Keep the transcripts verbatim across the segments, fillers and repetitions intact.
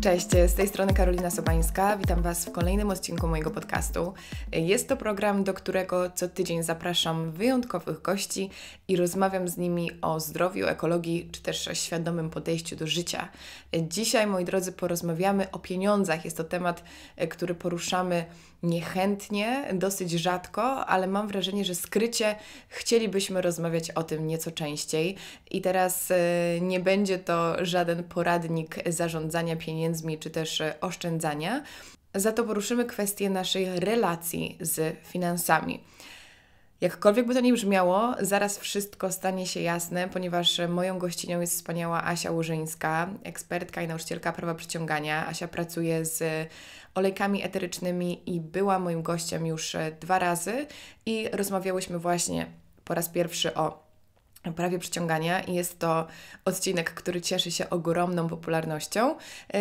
Cześć, z tej strony Karolina Sobańska. Witam Was w kolejnym odcinku mojego podcastu. Jest to program, do którego co tydzień zapraszam wyjątkowych gości i rozmawiam z nimi o zdrowiu, ekologii czy też o świadomym podejściu do życia. Dzisiaj, moi drodzy, porozmawiamy o pieniądzach. Jest to temat, który poruszamy niechętnie, dosyć rzadko, ale mam wrażenie, że skrycie chcielibyśmy rozmawiać o tym nieco częściej. I teraz y, nie będzie to żaden poradnik zarządzania pieniędzmi czy też y, oszczędzania. Za to poruszymy kwestię naszej relacji z finansami. Jakkolwiek by to nie brzmiało, zaraz wszystko stanie się jasne, ponieważ moją gościnią jest wspaniała Asia Łożyńska, ekspertka i nauczycielka prawa przyciągania. Asia pracuje z olejkami eterycznymi i była moim gościem już dwa razy i rozmawiałyśmy właśnie po raz pierwszy o prawie przyciągania i jest to odcinek, który cieszy się ogromną popularnością.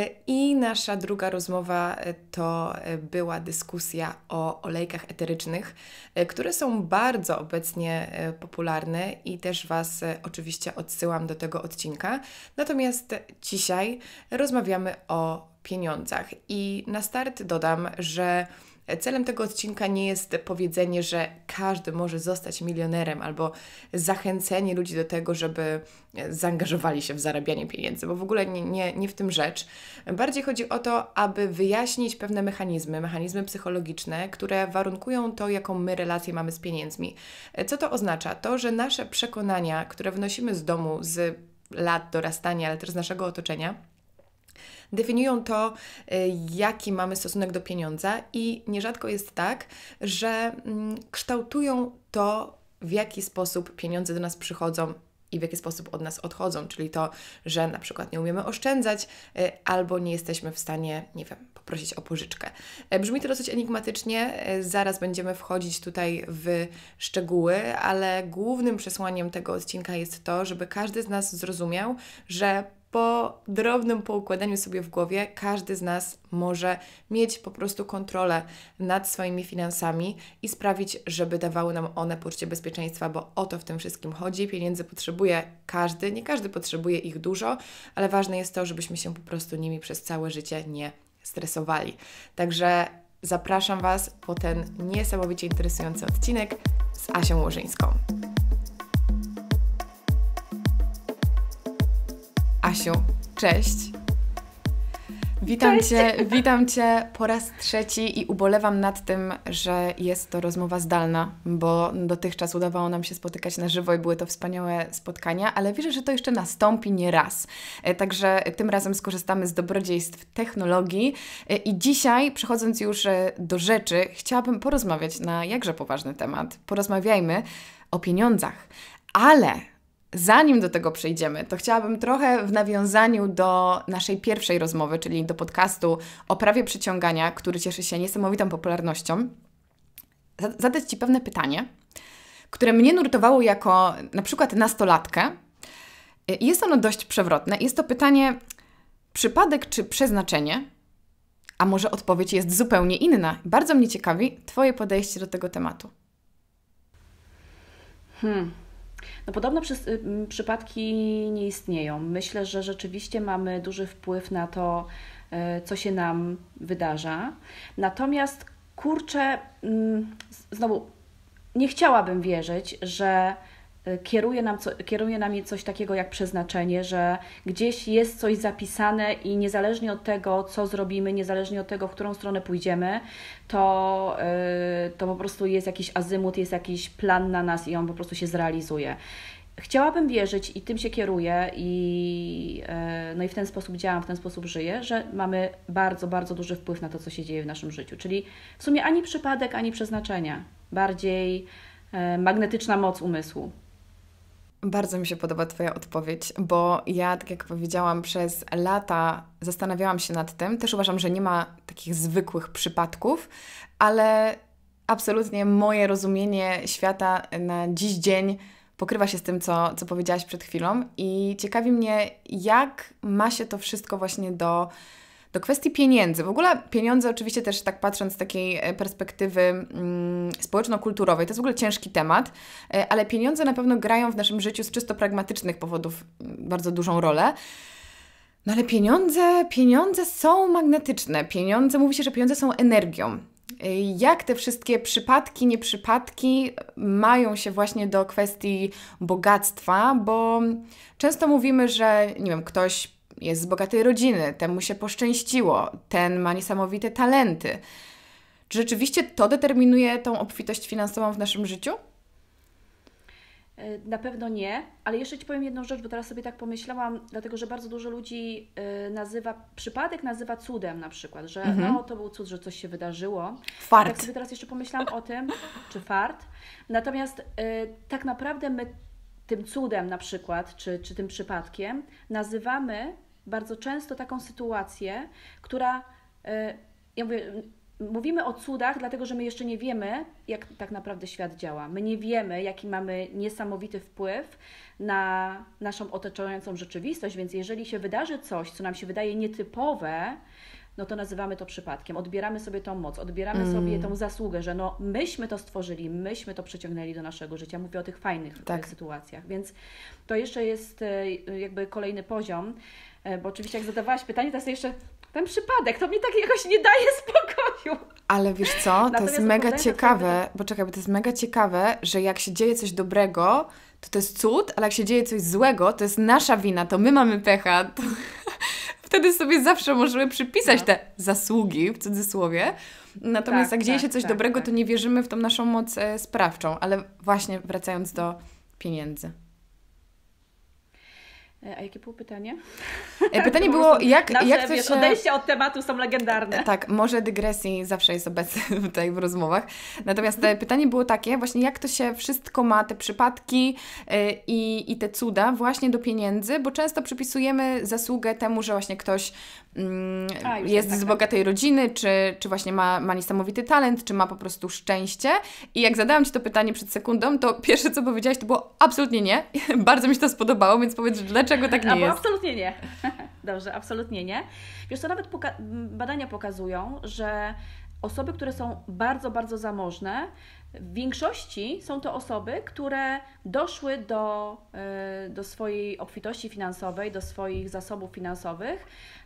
I nasza druga rozmowa to była dyskusja o olejkach eterycznych, które są bardzo obecnie popularne i też Was oczywiście odsyłam do tego odcinka. Natomiast dzisiaj rozmawiamy o pieniądzach i na start dodam, że celem tego odcinka nie jest powiedzenie, że każdy może zostać milionerem albo zachęcenie ludzi do tego, żeby zaangażowali się w zarabianie pieniędzy, bo w ogóle nie, nie, nie w tym rzecz. Bardziej chodzi o to, aby wyjaśnić pewne mechanizmy, mechanizmy psychologiczne, które warunkują to, jaką my relację mamy z pieniędzmi. Co to oznacza? To, że nasze przekonania, które wnosimy z domu, z lat dorastania, ale też z naszego otoczenia, definiują to, jaki mamy stosunek do pieniądza i nierzadko jest tak, że kształtują to, w jaki sposób pieniądze do nas przychodzą i w jaki sposób od nas odchodzą, czyli to, że na przykład nie umiemy oszczędzać albo nie jesteśmy w stanie, nie wiem, poprosić o pożyczkę. Brzmi to dosyć enigmatycznie, zaraz będziemy wchodzić tutaj w szczegóły, ale głównym przesłaniem tego odcinka jest to, żeby każdy z nas zrozumiał, że po drobnym poukładaniu sobie w głowie każdy z nas może mieć po prostu kontrolę nad swoimi finansami i sprawić, żeby dawały nam one poczucie bezpieczeństwa, bo o to w tym wszystkim chodzi. Pieniędzy potrzebuje każdy, nie każdy potrzebuje ich dużo, ale ważne jest to, żebyśmy się po prostu nimi przez całe życie nie stresowali. Także zapraszam Was po ten niesamowicie interesujący odcinek z Asią Łożyńską. Asiu, cześć. Witam cześć. Cię, witam Cię po raz trzeci i ubolewam nad tym, że jest to rozmowa zdalna, bo dotychczas udawało nam się spotykać na żywo i były to wspaniałe spotkania, ale wierzę, że to jeszcze nastąpi nie raz. Także tym razem skorzystamy z dobrodziejstw technologii i dzisiaj, przechodząc już do rzeczy, chciałabym porozmawiać na jakże poważny temat. Porozmawiajmy o pieniądzach, ale zanim do tego przejdziemy, to chciałabym trochę w nawiązaniu do naszej pierwszej rozmowy, czyli do podcastu o prawie przyciągania, który cieszy się niesamowitą popularnością, zadać Ci pewne pytanie, które mnie nurtowało jako na przykład nastolatkę. I jest ono dość przewrotne. Jest to pytanie, przypadek czy przeznaczenie? A może odpowiedź jest zupełnie inna? Bardzo mnie ciekawi Twoje podejście do tego tematu. Hmm. No podobno przy, y, przypadki nie istnieją. Myślę, że rzeczywiście mamy duży wpływ na to, y, co się nam wydarza. Natomiast kurczę, y, znowu nie chciałabym wierzyć, że kieruje, nam co, kieruje nami coś takiego jak przeznaczenie, że gdzieś jest coś zapisane i niezależnie od tego, co zrobimy, niezależnie od tego, w którą stronę pójdziemy, to, yy, to po prostu jest jakiś azymut, jest jakiś plan na nas i on po prostu się zrealizuje. Chciałabym wierzyć i tym się kieruję i, yy, no i w ten sposób działam, w ten sposób żyję, że mamy bardzo, bardzo duży wpływ na to, co się dzieje w naszym życiu. Czyli w sumie ani przypadek, ani przeznaczenia. Bardziej yy, magnetyczna moc umysłu. Bardzo mi się podoba Twoja odpowiedź, bo ja, tak jak powiedziałam, przez lata zastanawiałam się nad tym. Też uważam, że nie ma takich zwykłych przypadków, ale absolutnie moje rozumienie świata na dziś dzień pokrywa się z tym, co, co powiedziałaś przed chwilą i ciekawi mnie, jak ma się to wszystko właśnie do Do kwestii pieniędzy. W ogóle pieniądze oczywiście też tak patrząc z takiej perspektywy mm, społeczno-kulturowej, to jest w ogóle ciężki temat, ale pieniądze na pewno grają w naszym życiu z czysto pragmatycznych powodów bardzo dużą rolę. No ale pieniądze, pieniądze są magnetyczne. Pieniądze, mówi się, że pieniądze są energią. Jak te wszystkie przypadki, nieprzypadki mają się właśnie do kwestii bogactwa, bo często mówimy, że nie wiem, ktoś jest z bogatej rodziny, temu się poszczęściło, ten ma niesamowite talenty. Czy rzeczywiście to determinuje tą obfitość finansową w naszym życiu? Na pewno nie, ale jeszcze Ci powiem jedną rzecz, bo teraz sobie tak pomyślałam, dlatego że bardzo dużo ludzi nazywa, przypadek nazywa cudem na przykład, że mhm. no to był cud, że coś się wydarzyło. Fart. Tak sobie teraz jeszcze pomyślałam o tym, czy fart. Natomiast y, tak naprawdę my tym cudem na przykład, czy, czy tym przypadkiem nazywamy bardzo często taką sytuację, która, y, ja mówię, mówimy o cudach, dlatego że my jeszcze nie wiemy, jak tak naprawdę świat działa. My nie wiemy, jaki mamy niesamowity wpływ na naszą otaczającą rzeczywistość, więc jeżeli się wydarzy coś, co nam się wydaje nietypowe, no to nazywamy to przypadkiem. Odbieramy sobie tą moc, odbieramy mm. sobie tą zasługę, że no myśmy to stworzyli, myśmy to przyciągnęli do naszego życia. Mówię o tych fajnych tak. sytuacjach, więc to jeszcze jest jakby kolejny poziom, bo oczywiście jak zadawałaś pytanie, to jest jeszcze ten przypadek, to mi tak jakoś nie daje spokoju. Ale wiesz co, to jest mega ciekawe, bo czekaj, bo to jest mega ciekawe, że jak się dzieje coś dobrego, to to jest cud, ale jak się dzieje coś złego, to jest nasza wina, to my mamy pecha. To... Wtedy sobie zawsze możemy przypisać no. te zasługi, w cudzysłowie. Natomiast tak, jak dzieje się coś tak, dobrego, tak. to nie wierzymy w tą naszą moc e, sprawczą. Ale właśnie wracając do pieniędzy. A jakie było pytanie? Pytanie było, jak, nasze, jak to wiesz, się... odejścia od tematu są legendarne. Tak, może dygresji zawsze jest obecny tutaj w rozmowach. Natomiast pytanie było takie, właśnie jak to się wszystko ma, te przypadki i, i te cuda właśnie do pieniędzy, bo często przypisujemy zasługę temu, że właśnie ktoś mm, A, jest tak, z bogatej tak. rodziny, czy, czy właśnie ma, ma niesamowity talent, czy ma po prostu szczęście. I jak zadałam Ci to pytanie przed sekundą, to pierwsze co powiedziałaś to było absolutnie nie. Bardzo mi się to spodobało, więc powiedz, dlaczego Czego tak nie Albo jest? Absolutnie nie. Dobrze, absolutnie nie. Wiesz co, nawet poka- badania pokazują, że osoby, które są bardzo, bardzo zamożne, w większości są to osoby, które doszły do, do swojej obfitości finansowej, do swoich zasobów finansowych,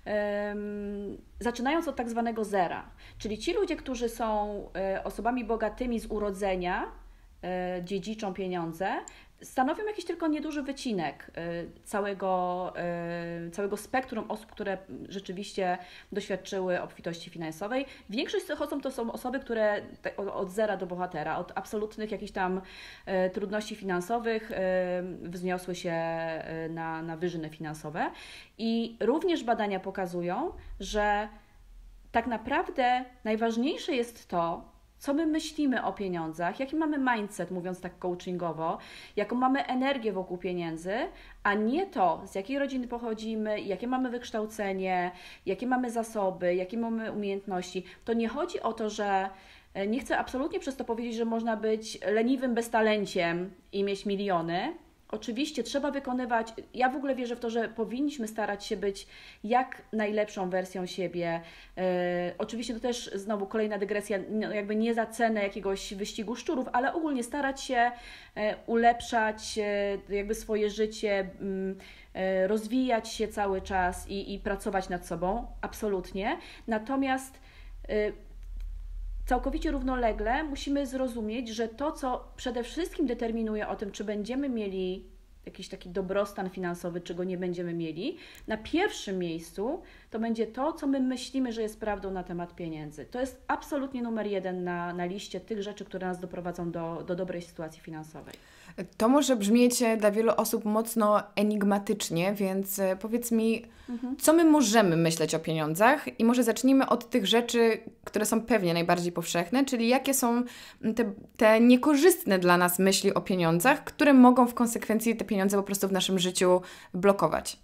um, zaczynając od tak zwanego zera. Czyli ci ludzie, którzy są osobami bogatymi z urodzenia, dziedziczą pieniądze, stanowią jakiś tylko nieduży wycinek całego, całego spektrum osób, które rzeczywiście doświadczyły obfitości finansowej. Większość z tych osób to są osoby, które od zera do bohatera, od absolutnych jakichś tam trudności finansowych wzniosły się na, na wyżyny finansowe. I również badania pokazują, że tak naprawdę najważniejsze jest to, co my myślimy o pieniądzach, jaki mamy mindset, mówiąc tak coachingowo, jaką mamy energię wokół pieniędzy, a nie to, z jakiej rodziny pochodzimy, jakie mamy wykształcenie, jakie mamy zasoby, jakie mamy umiejętności. To nie chodzi o to, że nie chcę absolutnie przez to powiedzieć, że można być leniwym beztalenciem i mieć miliony. Oczywiście trzeba wykonywać, ja w ogóle wierzę w to, że powinniśmy starać się być jak najlepszą wersją siebie. Yy, oczywiście to też znowu kolejna dygresja, no jakby nie za cenę jakiegoś wyścigu szczurów, ale ogólnie starać się yy, ulepszać yy, jakby swoje życie, yy, rozwijać się cały czas i, i pracować nad sobą, absolutnie. Natomiast yy, całkowicie równolegle musimy zrozumieć, że to, co przede wszystkim determinuje o tym, czy będziemy mieli jakiś taki dobrostan finansowy, czy go nie będziemy mieli, na pierwszym miejscu to będzie to, co my myślimy, że jest prawdą na temat pieniędzy. To jest absolutnie numer jeden na, na liście tych rzeczy, które nas doprowadzą do, do dobrej sytuacji finansowej. To może brzmieć dla wielu osób mocno enigmatycznie, więc powiedz mi, mhm. co my możemy myśleć o pieniądzach i może zacznijmy od tych rzeczy, które są pewnie najbardziej powszechne, czyli jakie są te, te niekorzystne dla nas myśli o pieniądzach, które mogą w konsekwencji te pieniądze po prostu w naszym życiu blokować.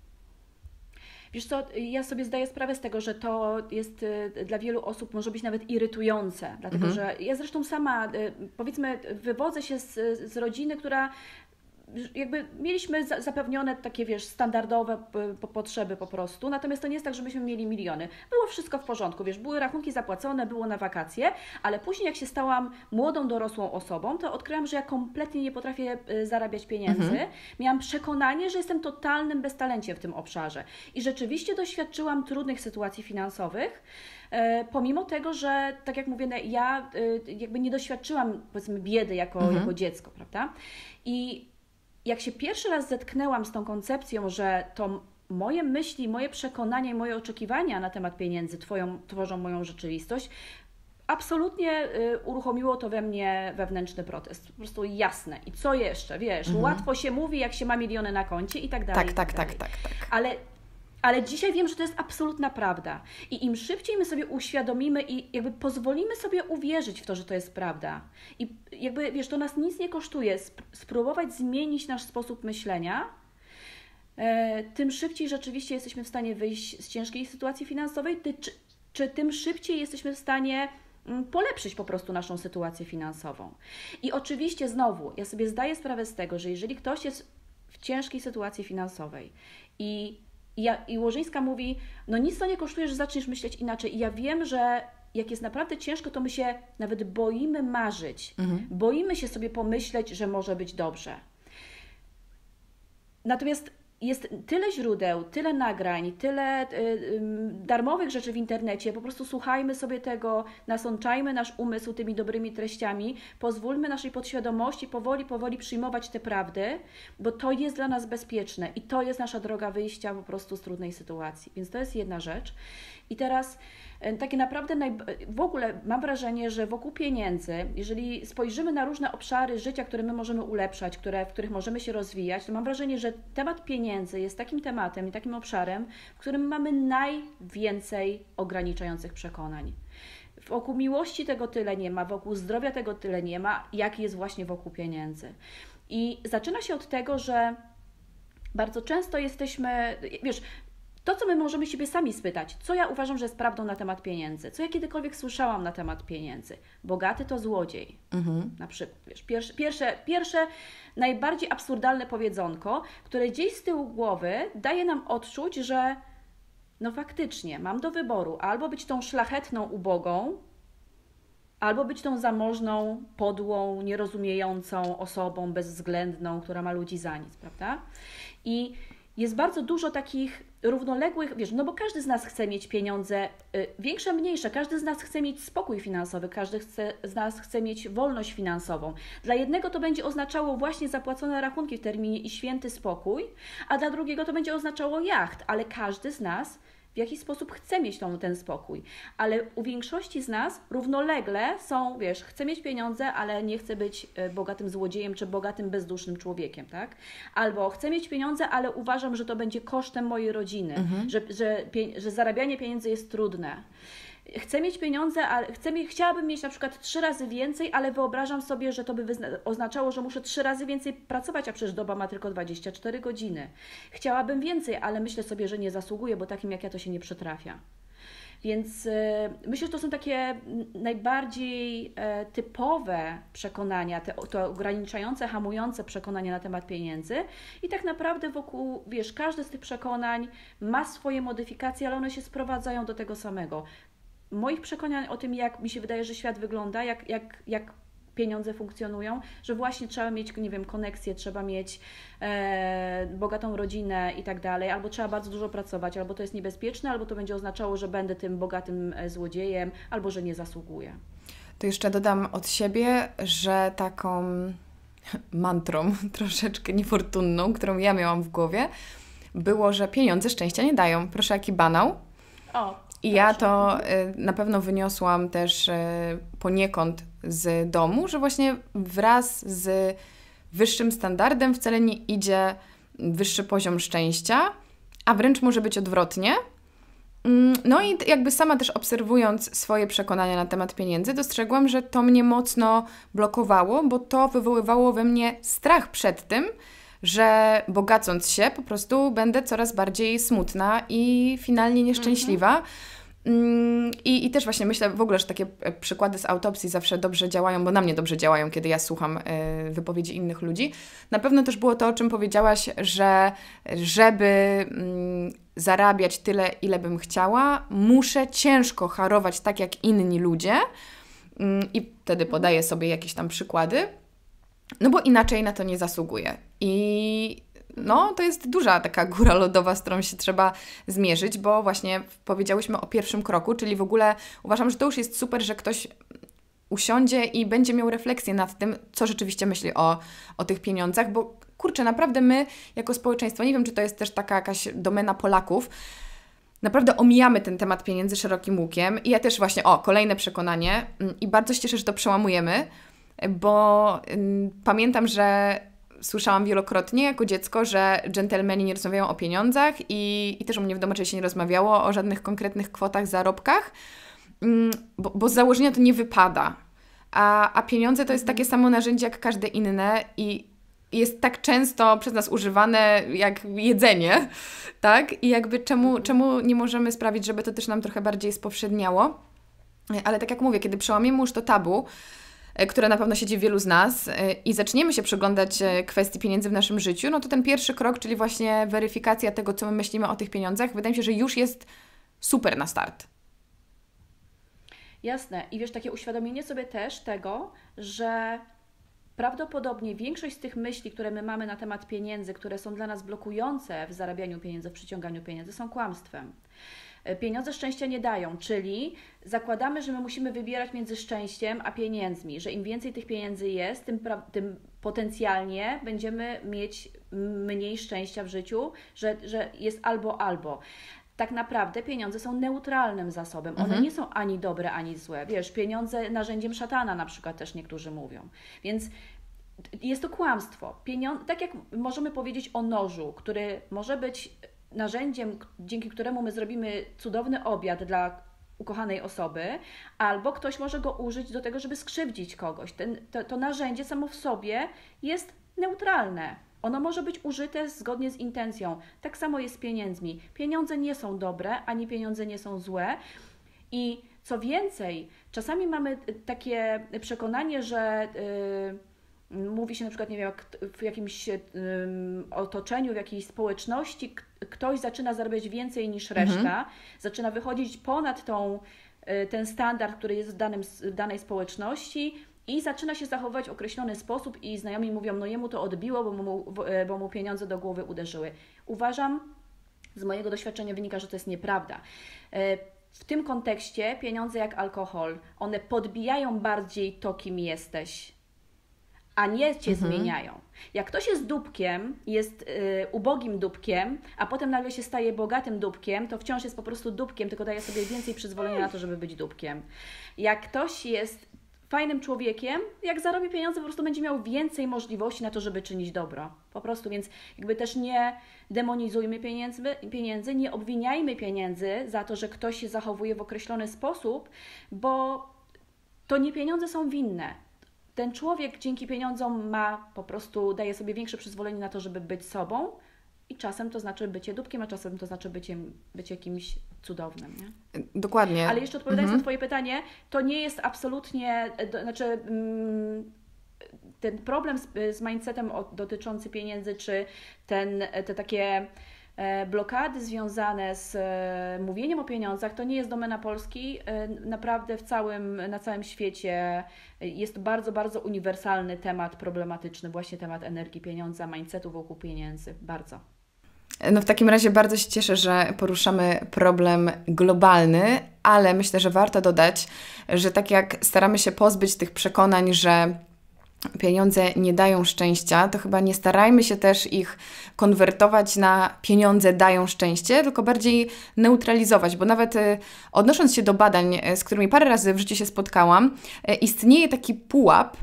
Wiesz co, ja sobie zdaję sprawę z tego, że to jest dla wielu osób może być nawet irytujące, dlatego mhm. że ja zresztą sama, powiedzmy, wywodzę się z, z rodziny, która jakby mieliśmy zapewnione takie, wiesz, standardowe potrzeby po prostu, natomiast to nie jest tak, że myśmy mieli miliony. Było wszystko w porządku, wiesz, były rachunki zapłacone, było na wakacje, ale później jak się stałam młodą, dorosłą osobą, to odkryłam, że ja kompletnie nie potrafię zarabiać pieniędzy. Mhm. Miałam przekonanie, że jestem totalnym beztalenciem w tym obszarze i rzeczywiście doświadczyłam trudnych sytuacji finansowych, pomimo tego, że tak jak mówię, ja jakby nie doświadczyłam, powiedzmy, biedy jako, mhm. jako dziecko, prawda? I jak się pierwszy raz zetknęłam z tą koncepcją, że to moje myśli, moje przekonania i moje oczekiwania na temat pieniędzy twoją, tworzą moją rzeczywistość, absolutnie y, uruchomiło to we mnie wewnętrzny protest. Po prostu jasne. I co jeszcze? Wiesz, mhm. łatwo się mówi, jak się ma miliony na koncie i tak dalej. Tak, tak, tak, tak, tak. Ale Ale dzisiaj wiem, że to jest absolutna prawda. I im szybciej my sobie uświadomimy i jakby pozwolimy sobie uwierzyć w to, że to jest prawda. I jakby, wiesz, to nas nic nie kosztuje. Spróbować zmienić nasz sposób myślenia, e, tym szybciej rzeczywiście jesteśmy w stanie wyjść z ciężkiej sytuacji finansowej, ty, czy, czy tym szybciej jesteśmy w stanie polepszyć po prostu naszą sytuację finansową. I oczywiście znowu, ja sobie zdaję sprawę z tego, że jeżeli ktoś jest w ciężkiej sytuacji finansowej i I, ja, I Łożyńska mówi, no nic to nie kosztuje, że zaczniesz myśleć inaczej. I ja wiem, że jak jest naprawdę ciężko, to my się nawet boimy marzyć. Mhm. Boimy się sobie pomyśleć, że może być dobrze. Natomiast jest tyle źródeł, tyle nagrań, tyle y, y, darmowych rzeczy w internecie. Po prostu słuchajmy sobie tego, nasączajmy nasz umysł tymi dobrymi treściami, pozwólmy naszej podświadomości powoli, powoli przyjmować te prawdy, bo to jest dla nas bezpieczne i to jest nasza droga wyjścia po prostu z trudnej sytuacji. Więc to jest jedna rzecz. I teraz takie naprawdę naj... w ogóle mam wrażenie, że wokół pieniędzy, jeżeli spojrzymy na różne obszary życia, które my możemy ulepszać, które, w których możemy się rozwijać, to mam wrażenie, że temat pieniędzy jest takim tematem i takim obszarem, w którym mamy najwięcej ograniczających przekonań. Wokół miłości tego tyle nie ma, wokół zdrowia tego tyle nie ma, jak jest właśnie wokół pieniędzy. I zaczyna się od tego, że bardzo często jesteśmy, wiesz, to, co my możemy siebie sami spytać, co ja uważam, że jest prawdą na temat pieniędzy, co ja kiedykolwiek słyszałam na temat pieniędzy. Bogaty to złodziej. Mhm. Na przykład, wiesz, pierwsze, pierwsze, pierwsze, najbardziej absurdalne powiedzonko, które gdzieś z tyłu głowy daje nam odczuć, że no faktycznie mam do wyboru albo być tą szlachetną ubogą, albo być tą zamożną, podłą, nierozumiejącą osobą bezwzględną, która ma ludzi za nic, prawda? I jest bardzo dużo takich równoległych, wiesz, no bo każdy z nas chce mieć pieniądze, y, większe, mniejsze, każdy z nas chce mieć spokój finansowy, każdy chce, z nas chce mieć wolność finansową. Dla jednego to będzie oznaczało właśnie zapłacone rachunki w terminie i święty spokój, a dla drugiego to będzie oznaczało jacht, ale każdy z nas w jakiś sposób chce mieć tą, ten spokój. Ale u większości z nas równolegle są, wiesz, chcę mieć pieniądze, ale nie chcę być bogatym złodziejem czy bogatym, bezdusznym człowiekiem, tak? Albo chcę mieć pieniądze, ale uważam, że to będzie kosztem mojej rodziny, mhm. że, że, że zarabianie pieniędzy jest trudne. Chcę mieć pieniądze, ale chcę mieć, chciałabym mieć na przykład trzy razy więcej, ale wyobrażam sobie, że to by wyzna- oznaczało, że muszę trzy razy więcej pracować, a przecież doba ma tylko dwadzieścia cztery godziny. Chciałabym więcej, ale myślę sobie, że nie zasługuję, bo takim jak ja to się nie przytrafia. Więc yy, myślę, że to są takie najbardziej yy, typowe przekonania, te, te ograniczające, hamujące przekonania na temat pieniędzy i tak naprawdę wokół, wiesz, każde z tych przekonań ma swoje modyfikacje, ale one się sprowadzają do tego samego. Moich przekonań o tym, jak mi się wydaje, że świat wygląda, jak, jak, jak pieniądze funkcjonują, że właśnie trzeba mieć, nie wiem, koneksję, trzeba mieć e, bogatą rodzinę i tak dalej, albo trzeba bardzo dużo pracować, albo to jest niebezpieczne, albo to będzie oznaczało, że będę tym bogatym złodziejem, albo że nie zasługuję. To jeszcze dodam od siebie, że taką mantrą troszeczkę niefortunną, którą ja miałam w głowie, było, że pieniądze szczęścia nie dają. Proszę, jaki banał. O. I ja to y, na pewno wyniosłam też y, poniekąd z domu, że właśnie wraz z wyższym standardem wcale nie idzie wyższy poziom szczęścia, a wręcz może być odwrotnie. No i jakby sama też obserwując swoje przekonania na temat pieniędzy, dostrzegłam, że to mnie mocno blokowało, bo to wywoływało we mnie strach przed tym, że bogacąc się po prostu będę coraz bardziej smutna i finalnie nieszczęśliwa. I, I też właśnie myślę w ogóle, że takie przykłady z autopsji zawsze dobrze działają, bo na mnie dobrze działają, kiedy ja słucham y, wypowiedzi innych ludzi. Na pewno też było to, o czym powiedziałaś, że żeby y, zarabiać tyle, ile bym chciała, muszę ciężko harować tak jak inni ludzie y, i wtedy podaję sobie jakieś tam przykłady, no bo inaczej na to nie zasługuję. I no, to jest duża taka góra lodowa, z którą się trzeba zmierzyć, bo właśnie powiedziałyśmy o pierwszym kroku, czyli w ogóle uważam, że to już jest super, że ktoś usiądzie i będzie miał refleksję nad tym, co rzeczywiście myśli o, o tych pieniądzach, bo kurczę, naprawdę my jako społeczeństwo, nie wiem, czy to jest też taka jakaś domena Polaków, naprawdę omijamy ten temat pieniędzy szerokim łukiem i ja też właśnie, o, kolejne przekonanie i bardzo się cieszę, że to przełamujemy, bo y, pamiętam, że słyszałam wielokrotnie jako dziecko, że dżentelmeni nie rozmawiają o pieniądzach i, i też u mnie w domu się nie rozmawiało o żadnych konkretnych kwotach, zarobkach, bo, bo z założenia to nie wypada. A, a pieniądze to jest takie samo narzędzie jak każde inne i jest tak często przez nas używane jak jedzenie, tak? I jakby czemu, czemu nie możemy sprawić, żeby to też nam trochę bardziej spowszedniało? Ale tak jak mówię, kiedy przełamiemy już to tabu, które na pewno siedzi w wielu z nas i zaczniemy się przyglądać kwestii pieniędzy w naszym życiu, no to ten pierwszy krok, czyli właśnie weryfikacja tego, co my myślimy o tych pieniądzach, wydaje mi się, że już jest super na start. Jasne. I wiesz, takie uświadomienie sobie też tego, że prawdopodobnie większość z tych myśli, które my mamy na temat pieniędzy, które są dla nas blokujące w zarabianiu pieniędzy, w przyciąganiu pieniędzy, są kłamstwem. Pieniądze szczęścia nie dają, czyli zakładamy, że my musimy wybierać między szczęściem a pieniędzmi, że im więcej tych pieniędzy jest, tym, tym potencjalnie będziemy mieć mniej szczęścia w życiu, że, że jest albo albo. Tak naprawdę pieniądze są neutralnym zasobem. One mhm. nie są ani dobre, ani złe. Wiesz, pieniądze narzędziem szatana na przykład też niektórzy mówią. Więc jest to kłamstwo. Pieniądze, tak jak możemy powiedzieć o nożu, który może być narzędziem, dzięki któremu my zrobimy cudowny obiad dla ukochanej osoby, albo ktoś może go użyć do tego, żeby skrzywdzić kogoś. Ten, to, to narzędzie samo w sobie jest neutralne. Ono może być użyte zgodnie z intencją. Tak samo jest z pieniędzmi. Pieniądze nie są dobre, ani pieniądze nie są złe. I co więcej, czasami mamy takie przekonanie, że yy, mówi się na przykład, nie wiem, jak w jakimś yy, otoczeniu, w jakiejś społeczności k- ktoś zaczyna zarabiać więcej niż reszta, mhm. zaczyna wychodzić ponad tą, yy, ten standard, który jest w, danym, w danej społeczności, i zaczyna się zachowywać w określony sposób i znajomi mówią, no jemu to odbiło, bo mu, bo mu pieniądze do głowy uderzyły. Uważam, z mojego doświadczenia wynika, że to jest nieprawda. W tym kontekście pieniądze jak alkohol, one podbijają bardziej to, kim jesteś, a nie Cię mhm. zmieniają. Jak ktoś jest dupkiem, jest y, ubogim dupkiem, a potem nagle się staje bogatym dupkiem, to wciąż jest po prostu dupkiem, tylko daje sobie więcej przyzwolenia na to, żeby być dupkiem. Jak ktoś jest fajnym człowiekiem, jak zarobi pieniądze, po prostu będzie miał więcej możliwości na to, żeby czynić dobro. Po prostu, więc jakby też nie demonizujmy pieniędzy, pieniędzy, nie obwiniajmy pieniędzy za to, że ktoś się zachowuje w określony sposób, bo to nie pieniądze są winne. Ten człowiek dzięki pieniądzom ma po prostu, daje sobie większe przyzwolenie na to, żeby być sobą i czasem to znaczy bycie dupkiem, a czasem to znaczy bycie, bycie kimś cudownym. Nie? Dokładnie. Ale jeszcze odpowiadając mhm. na Twoje pytanie, to nie jest absolutnie, do, znaczy mm, ten problem z, z mindsetem o, dotyczący pieniędzy, czy ten, te takie e, blokady związane z e, mówieniem o pieniądzach, to nie jest domena Polski. E, naprawdę w całym, na całym świecie jest bardzo, bardzo uniwersalny temat problematyczny, właśnie temat energii pieniądza, mindsetu wokół pieniędzy. Bardzo. No w takim razie bardzo się cieszę, że poruszamy problem globalny, ale myślę, że warto dodać, że tak jak staramy się pozbyć tych przekonań, że pieniądze nie dają szczęścia, to chyba nie starajmy się też ich konwertować na pieniądze dają szczęście, tylko bardziej neutralizować, bo nawet odnosząc się do badań, z którymi parę razy w życiu się spotkałam, istnieje taki pułap,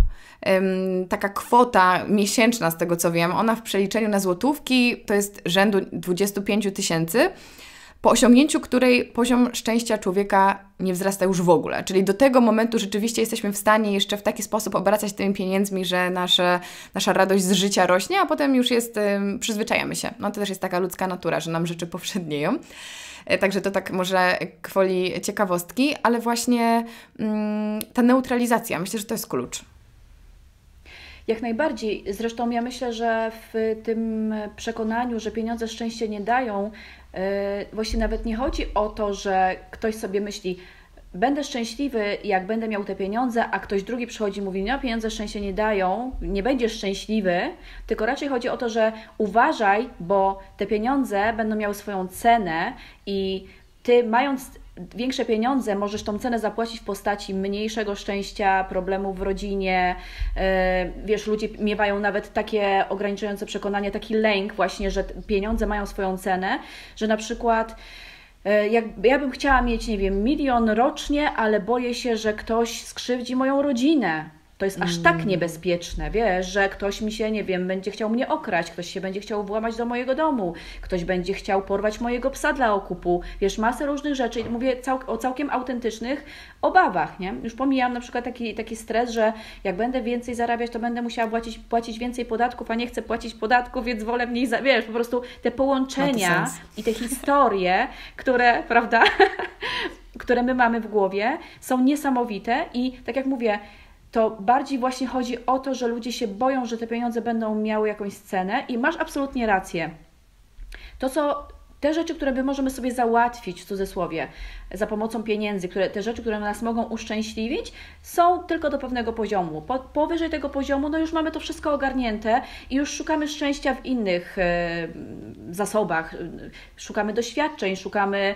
taka kwota miesięczna, z tego co wiem, ona w przeliczeniu na złotówki to jest rzędu dwadzieścia pięć tysięcy, po osiągnięciu której poziom szczęścia człowieka nie wzrasta już w ogóle. Czyli do tego momentu rzeczywiście jesteśmy w stanie jeszcze w taki sposób obracać tymi pieniędzmi, że nasze, nasza radość z życia rośnie, a potem już jest, ym, przyzwyczajamy się. No to też jest taka ludzka natura, że nam rzeczy powszednieją. Także to tak może gwoli ciekawostki, ale właśnie ym, ta neutralizacja, myślę, że to jest klucz. Jak najbardziej. Zresztą ja myślę, że w tym przekonaniu, że pieniądze szczęście nie dają, yy, właśnie nawet nie chodzi o to, że ktoś sobie myśli, będę szczęśliwy, jak będę miał te pieniądze, a ktoś drugi przychodzi i mówi, no pieniądze szczęście nie dają, nie będziesz szczęśliwy, tylko raczej chodzi o to, że uważaj, bo te pieniądze będą miały swoją cenę i Ty mając większe pieniądze możesz tą cenę zapłacić w postaci mniejszego szczęścia, problemów w rodzinie. Wiesz, ludzie miewają nawet takie ograniczające przekonanie, taki lęk właśnie, że pieniądze mają swoją cenę, że na przykład jak ja bym chciała mieć, nie wiem, milion rocznie, ale boję się, że ktoś skrzywdzi moją rodzinę. To jest aż tak niebezpieczne, wiesz, że ktoś mi się, nie wiem, będzie chciał mnie okraść, ktoś się będzie chciał włamać do mojego domu, ktoś będzie chciał porwać mojego psa dla okupu, wiesz, masę różnych rzeczy. Mówię cał o całkiem autentycznych obawach, nie? Już pomijam na przykład taki, taki stres, że jak będę więcej zarabiać, to będę musiała płacić, płacić więcej podatków, a nie chcę płacić podatków, więc wolę mniej, za, wiesz, po prostu te połączenia i te historie, które, prawda, które my mamy w głowie, są niesamowite i tak jak mówię, to bardziej właśnie chodzi o to, że ludzie się boją, że te pieniądze będą miały jakąś cenę i masz absolutnie rację. To, co te rzeczy, które my możemy sobie załatwić, w cudzysłowie, za pomocą pieniędzy, które, te rzeczy, które nas mogą uszczęśliwić, są tylko do pewnego poziomu. Po, powyżej tego poziomu, no już mamy to wszystko ogarnięte i już szukamy szczęścia w innych e, zasobach. Szukamy doświadczeń, szukamy,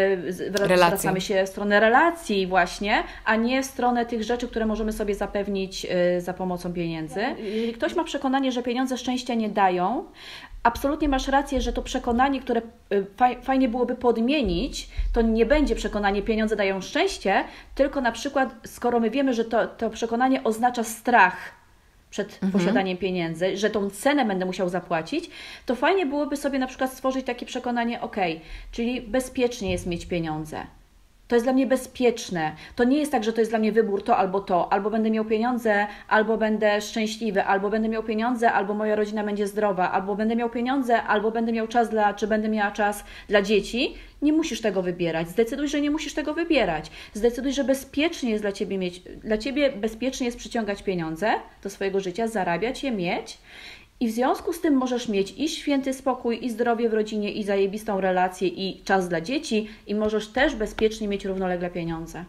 e, zwracamy się w stronę relacji właśnie, a nie w stronę tych rzeczy, które możemy sobie zapewnić e, za pomocą pieniędzy. Jeżeli ktoś ma przekonanie, że pieniądze szczęścia nie dają, absolutnie masz rację, że to przekonanie, które fajnie byłoby podmienić, to nie będzie przekonanie pieniądze dają szczęście, tylko na przykład skoro my wiemy, że to, to przekonanie oznacza strach przed mhm. posiadaniem pieniędzy, że tą cenę będę musiał zapłacić, to fajnie byłoby sobie na przykład stworzyć takie przekonanie, ok, czyli bezpiecznie jest mieć pieniądze. To jest dla mnie bezpieczne. To nie jest tak, że to jest dla mnie wybór to albo to. Albo będę miał pieniądze, albo będę szczęśliwy, albo będę miał pieniądze, albo moja rodzina będzie zdrowa, albo będę miał pieniądze, albo będę miał czas dla, czy będę miała czas dla dzieci. Nie musisz tego wybierać. Zdecyduj, że nie musisz tego wybierać. Zdecyduj, że bezpiecznie jest dla Ciebie mieć, dla Ciebie bezpiecznie jest przyciągać pieniądze do swojego życia, zarabiać je, mieć. I w związku z tym możesz mieć i święty spokój, i zdrowie w rodzinie, i zajebistą relację, i czas dla dzieci, i możesz też bezpiecznie mieć równolegle pieniądze.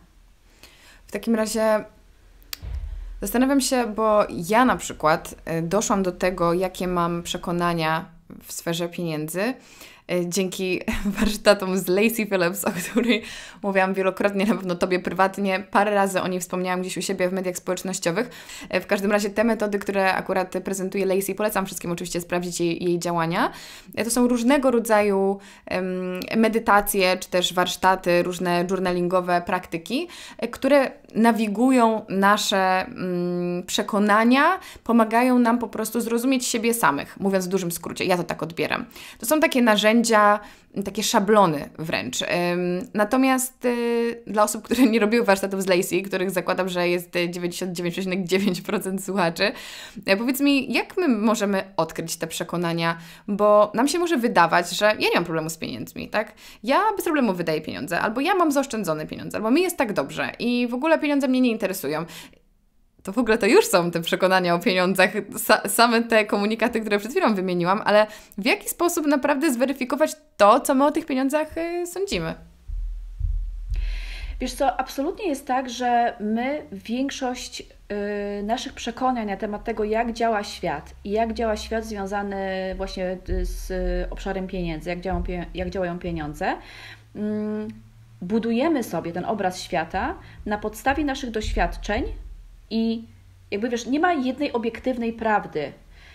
W takim razie zastanawiam się, bo ja na przykład doszłam do tego, jakie mam przekonania w sferze pieniędzy, dzięki warsztatom z Lacy Phillips, o której mówiłam wielokrotnie, na pewno Tobie prywatnie, parę razy o niej wspomniałam gdzieś u siebie w mediach społecznościowych. W każdym razie te metody, które akurat prezentuje Lacy, polecam wszystkim oczywiście sprawdzić jej, jej działania. To są różnego rodzaju um, medytacje, czy też warsztaty, różne journalingowe praktyki, które nawigują nasze um, przekonania, pomagają nam po prostu zrozumieć siebie samych, mówiąc w dużym skrócie. Ja to tak odbieram. To są takie narzędzia, takie szablony wręcz. Natomiast dla osób, które nie robiły warsztatów z Lacy, których zakładam, że jest dziewięćdziesiąt dziewięć przecinek dziewięć procent słuchaczy, powiedz mi, jak my możemy odkryć te przekonania, bo nam się może wydawać, że ja nie mam problemu z pieniędzmi, tak? Ja bez problemu wydaję pieniądze, albo ja mam zaoszczędzone pieniądze, albo mi jest tak dobrze i w ogóle pieniądze mnie nie interesują. To w ogóle to już są te przekonania o pieniądzach, sa- same te komunikaty, które przed chwilą wymieniłam, ale w jaki sposób naprawdę zweryfikować to, co my o tych pieniądzach y, sądzimy? Wiesz co, absolutnie jest tak, że my większość y, naszych przekonań na temat tego, jak działa świat i jak działa świat związany właśnie z obszarem pieniędzy, jak, działają, jak działają pieniądze, y, budujemy sobie ten obraz świata na podstawie naszych doświadczeń. I jakby wiesz, nie ma jednej obiektywnej prawdy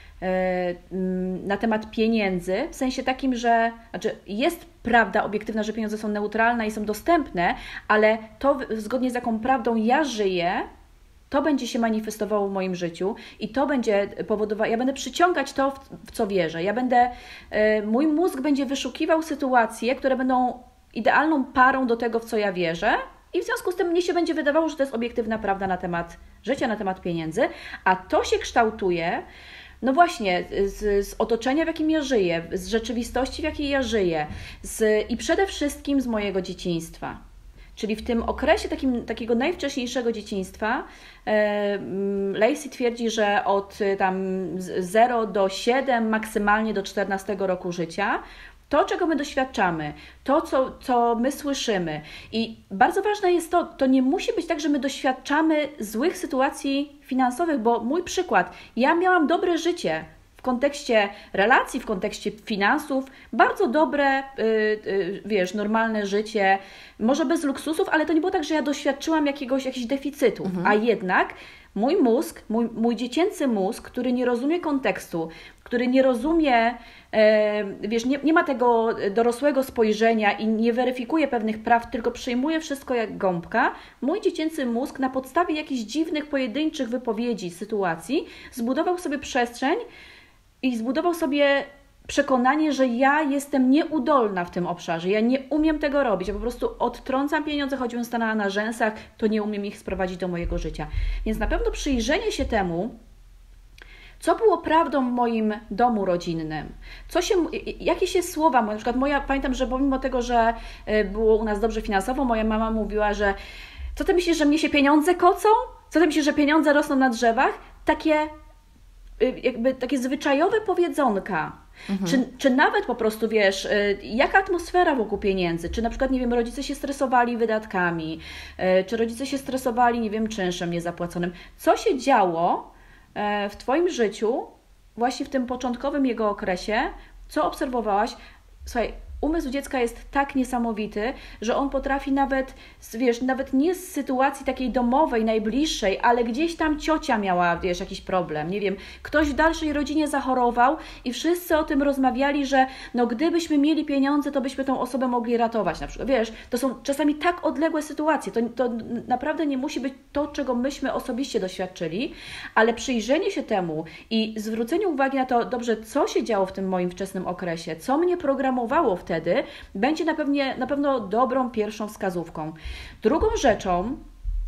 na temat pieniędzy, w sensie takim, że znaczy jest prawda obiektywna, że pieniądze są neutralne i są dostępne, ale to zgodnie z jaką prawdą ja żyję, to będzie się manifestowało w moim życiu i to będzie powodowało, ja będę przyciągać to, w, w co wierzę. Ja będę, y, mój mózg będzie wyszukiwał sytuacje, które będą idealną parą do tego, w co ja wierzę i w związku z tym mnie się będzie wydawało, że to jest obiektywna prawda na temat życia, na temat pieniędzy, a to się kształtuje no właśnie, z, z otoczenia, w jakim ja żyję, z rzeczywistości, w jakiej ja żyję z, i przede wszystkim z mojego dzieciństwa. Czyli w tym okresie takim, takiego najwcześniejszego dzieciństwa e, Lacey twierdzi, że od tam zera do siedmiu, maksymalnie do czternastego roku życia, to, czego my doświadczamy, to, co, co my słyszymy i bardzo ważne jest to, to nie musi być tak, że my doświadczamy złych sytuacji finansowych, bo mój przykład, ja miałam dobre życie w kontekście relacji, w kontekście finansów, bardzo dobre, yy, yy, wiesz, normalne życie, może bez luksusów, ale to nie było tak, że ja doświadczyłam jakiegoś, jakichś deficytów, mhm. a jednak mój mózg, mój, mój dziecięcy mózg, który nie rozumie kontekstu, który nie rozumie, e, wiesz, nie, nie ma tego dorosłego spojrzenia i nie weryfikuje pewnych praw, tylko przyjmuje wszystko jak gąbka, mój dziecięcy mózg na podstawie jakichś dziwnych, pojedynczych wypowiedzi, sytuacji zbudował sobie przestrzeń i zbudował sobie przekonanie, że ja jestem nieudolna w tym obszarze, ja nie umiem tego robić, ja po prostu odtrącam pieniądze, choćbym stanęła na rzęsach, to nie umiem ich sprowadzić do mojego życia. Więc na pewno przyjrzenie się temu, co było prawdą w moim domu rodzinnym, co się, jakie się słowa, na przykład moja, pamiętam, że pomimo tego, że było u nas dobrze finansowo, moja mama mówiła, że co ty myślisz, że mnie się pieniądze kocą? Co ty myślisz, że pieniądze rosną na drzewach? Takie, jakby takie zwyczajowe powiedzonka. Mhm. Czy, czy nawet po prostu, wiesz, jaka atmosfera wokół pieniędzy, czy na przykład, nie wiem, rodzice się stresowali wydatkami, czy rodzice się stresowali, nie wiem, czynszem niezapłaconym. Co się działo w Twoim życiu, właśnie w tym początkowym jego okresie, co obserwowałaś? Słuchaj, umysł dziecka jest tak niesamowity, że on potrafi nawet, wiesz, nawet nie z sytuacji takiej domowej, najbliższej, ale gdzieś tam ciocia miała, wiesz, jakiś problem, nie wiem, ktoś w dalszej rodzinie zachorował i wszyscy o tym rozmawiali, że no gdybyśmy mieli pieniądze, to byśmy tą osobę mogli ratować, na przykład, wiesz, to są czasami tak odległe sytuacje, to, to naprawdę nie musi być to, czego myśmy osobiście doświadczyli, ale przyjrzenie się temu i zwrócenie uwagi na to, dobrze, co się działo w tym moim wczesnym okresie, co mnie programowało wtedy, będzie na, pewnie, na pewno dobrą pierwszą wskazówką. Drugą rzeczą,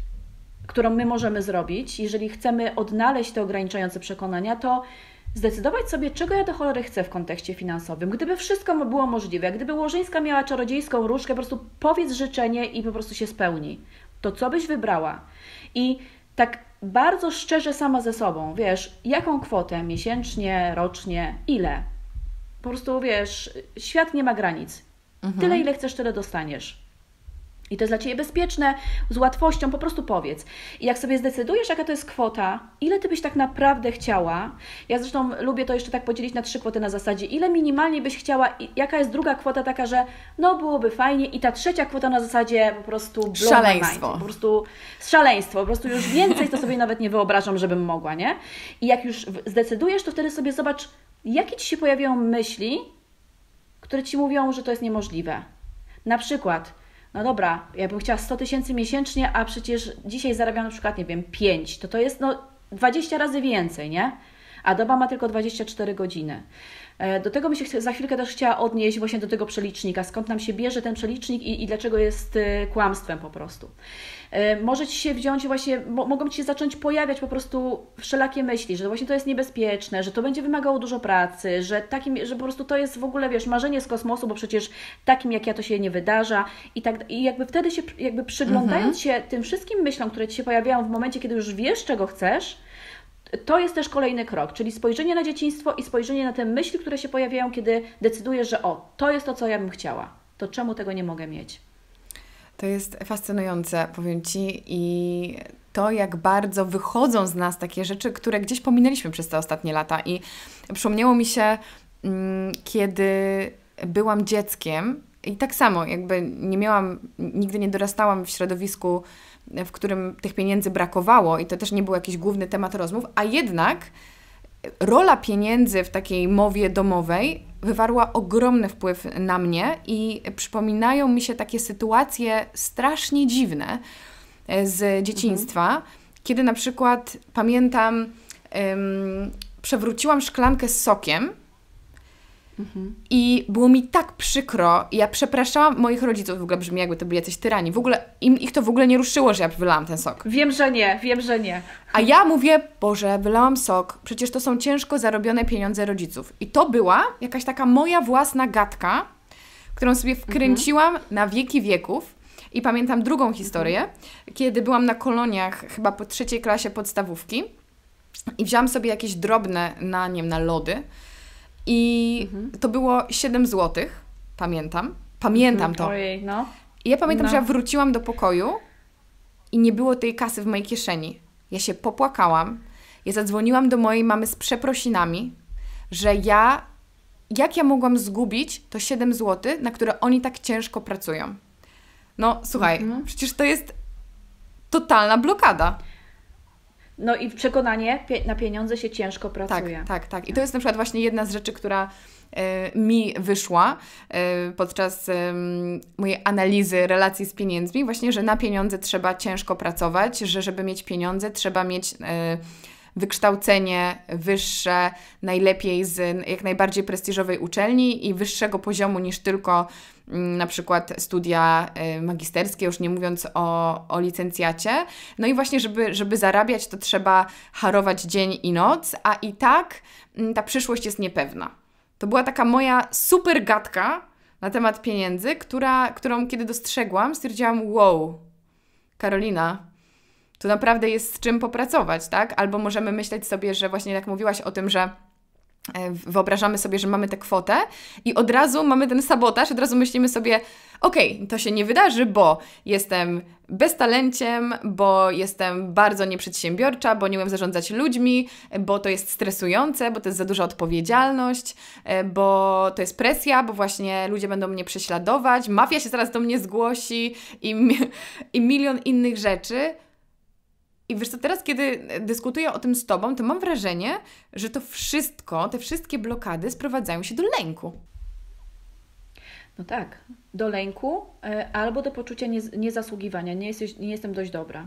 którą my możemy zrobić, jeżeli chcemy odnaleźć te ograniczające przekonania, to zdecydować sobie, czego ja do cholery chcę w kontekście finansowym. Gdyby wszystko było możliwe, gdyby Łożyńska miała czarodziejską różdżkę, po prostu powiedz życzenie i po prostu się spełni. To co byś wybrała? I tak bardzo szczerze sama ze sobą, wiesz, jaką kwotę miesięcznie, rocznie, ile? Po prostu, wiesz, świat nie ma granic. Mhm. Tyle, ile chcesz, tyle dostaniesz. I to jest dla Ciebie bezpieczne, z łatwością, po prostu powiedz. I jak sobie zdecydujesz, jaka to jest kwota, ile Ty byś tak naprawdę chciała, ja zresztą lubię to jeszcze tak podzielić na trzy kwoty na zasadzie, ile minimalnie byś chciała i jaka jest druga kwota taka, że no byłoby fajnie i ta trzecia kwota na zasadzie po prostu szaleństwo. Po prostu szaleństwo, po prostu już więcej to sobie nawet nie wyobrażam, żebym mogła, nie? I jak już zdecydujesz, to wtedy sobie zobacz, jakie Ci się pojawiają myśli, które Ci mówią, że to jest niemożliwe. Na przykład, no dobra, ja bym chciała sto tysięcy miesięcznie, a przecież dzisiaj zarabiam na przykład, nie wiem, pięć, to to jest no dwadzieścia razy więcej, nie? A doba ma tylko dwadzieścia cztery godziny. Do tego bym się za chwilkę też chciała odnieść właśnie do tego przelicznika, skąd nam się bierze ten przelicznik i, i dlaczego jest kłamstwem po prostu. Może Ci się wziąć właśnie, mogą Ci się zacząć pojawiać po prostu wszelakie myśli, że właśnie to jest niebezpieczne, że to będzie wymagało dużo pracy, że takim, że po prostu to jest w ogóle, wiesz, marzenie z kosmosu, bo przecież takim jak ja to się nie wydarza i tak, i jakby wtedy się, jakby przyglądając mhm. się tym wszystkim myślom, które Ci się pojawiają w momencie, kiedy już wiesz, czego chcesz, to jest też kolejny krok, czyli spojrzenie na dzieciństwo i spojrzenie na te myśli, które się pojawiają, kiedy decydujesz, że o, to jest to, co ja bym chciała, to czemu tego nie mogę mieć? To jest fascynujące, powiem Ci, i to, jak bardzo wychodzą z nas takie rzeczy, które gdzieś pominęliśmy przez te ostatnie lata. I przypomniało mi się, kiedy byłam dzieckiem i tak samo, jakby nie miałam, nigdy nie dorastałam w środowisku, w którym tych pieniędzy brakowało i to też nie był jakiś główny temat rozmów, a jednak rola pieniędzy w takiej mowie domowej wywarła ogromny wpływ na mnie i przypominają mi się takie sytuacje strasznie dziwne z dzieciństwa, mhm. kiedy na przykład pamiętam, ym, przewróciłam szklankę z sokiem mhm. i było mi tak przykro. Ja przepraszałam moich rodziców, w ogóle brzmi jakby to byli jacyś tyrani. W ogóle im, ich to w ogóle nie ruszyło, że ja wylałam ten sok. Wiem, że nie, wiem, że nie. A ja mówię, Boże, wylałam sok, przecież to są ciężko zarobione pieniądze rodziców. I to była jakaś taka moja własna gadka, którą sobie wkręciłam mhm. na wieki wieków. I pamiętam drugą historię, mhm. kiedy byłam na koloniach chyba po trzeciej klasie podstawówki i wzięłam sobie jakieś drobne na, nie wiem, na lody i mhm. to było siedem złotych, pamiętam. Pamiętam to. Ojej, no. I ja pamiętam, no. że ja wróciłam do pokoju i nie było tej kasy w mojej kieszeni. Ja się popłakałam. Ja zadzwoniłam do mojej mamy z przeprosinami, że ja, jak ja mogłam zgubić to siedem złotych, na które oni tak ciężko pracują. No, słuchaj, mhm. przecież to jest totalna blokada. No i przekonanie, na pieniądze się ciężko pracuje. Tak, tak, tak. I to jest na przykład właśnie jedna z rzeczy, która y, mi wyszła y, podczas y, mojej analizy relacji z pieniędzmi. Właśnie, że na pieniądze trzeba ciężko pracować, że żeby mieć pieniądze trzeba mieć... Y, wykształcenie wyższe, najlepiej z jak najbardziej prestiżowej uczelni i wyższego poziomu niż tylko mm, na przykład studia y, magisterskie, już nie mówiąc o, o licencjacie. No i właśnie, żeby, żeby zarabiać, to trzeba harować dzień i noc, a i tak y, ta przyszłość jest niepewna. To była taka moja super gadka na temat pieniędzy, która, którą kiedy dostrzegłam, stwierdziłam, wow, Karolina, tu naprawdę jest z czym popracować, tak? Albo możemy myśleć sobie, że właśnie jak mówiłaś o tym, że wyobrażamy sobie, że mamy tę kwotę i od razu mamy ten sabotaż, od razu myślimy sobie, okej, okay, to się nie wydarzy, bo jestem beztalenciem, bo jestem bardzo nieprzedsiębiorcza, bo nie umiem zarządzać ludźmi, bo to jest stresujące, bo to jest za duża odpowiedzialność, bo to jest presja, bo właśnie ludzie będą mnie prześladować, mafia się zaraz do mnie zgłosi i, i milion innych rzeczy. I wiesz co, teraz kiedy dyskutuję o tym z Tobą, to mam wrażenie, że to wszystko, te wszystkie blokady sprowadzają się do lęku. No tak, do lęku y, albo do poczucia nie, niezasługiwania, nie, jesteś, nie jestem dość dobra.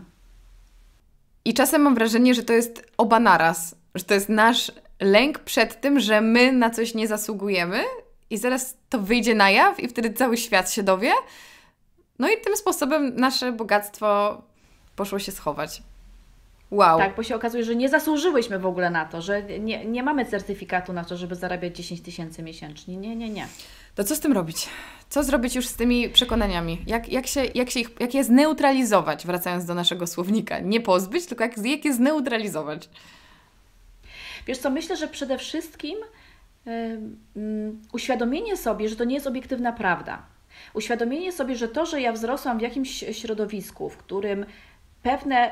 I czasem mam wrażenie, że to jest oba naraz, że to jest nasz lęk przed tym, że my na coś nie zasługujemy i zaraz to wyjdzie na jaw i wtedy cały świat się dowie. No i tym sposobem nasze bogactwo poszło się schować. Wow. Tak, bo się okazuje, że nie zasłużyłyśmy w ogóle na to, że nie, nie mamy certyfikatu na to, żeby zarabiać dziesięć tysięcy miesięcznie. Nie, nie, nie. To co z tym robić? Co zrobić już z tymi przekonaniami? Jak, jak, się, jak, się ich, jak je zneutralizować, wracając do naszego słownika? Nie pozbyć, tylko jak, jak je zneutralizować? Wiesz co, myślę, że przede wszystkim yy, yy, uświadomienie sobie, że to nie jest obiektywna prawda. Uświadomienie sobie, że to, że ja wzrosłam w jakimś środowisku, w którym pewne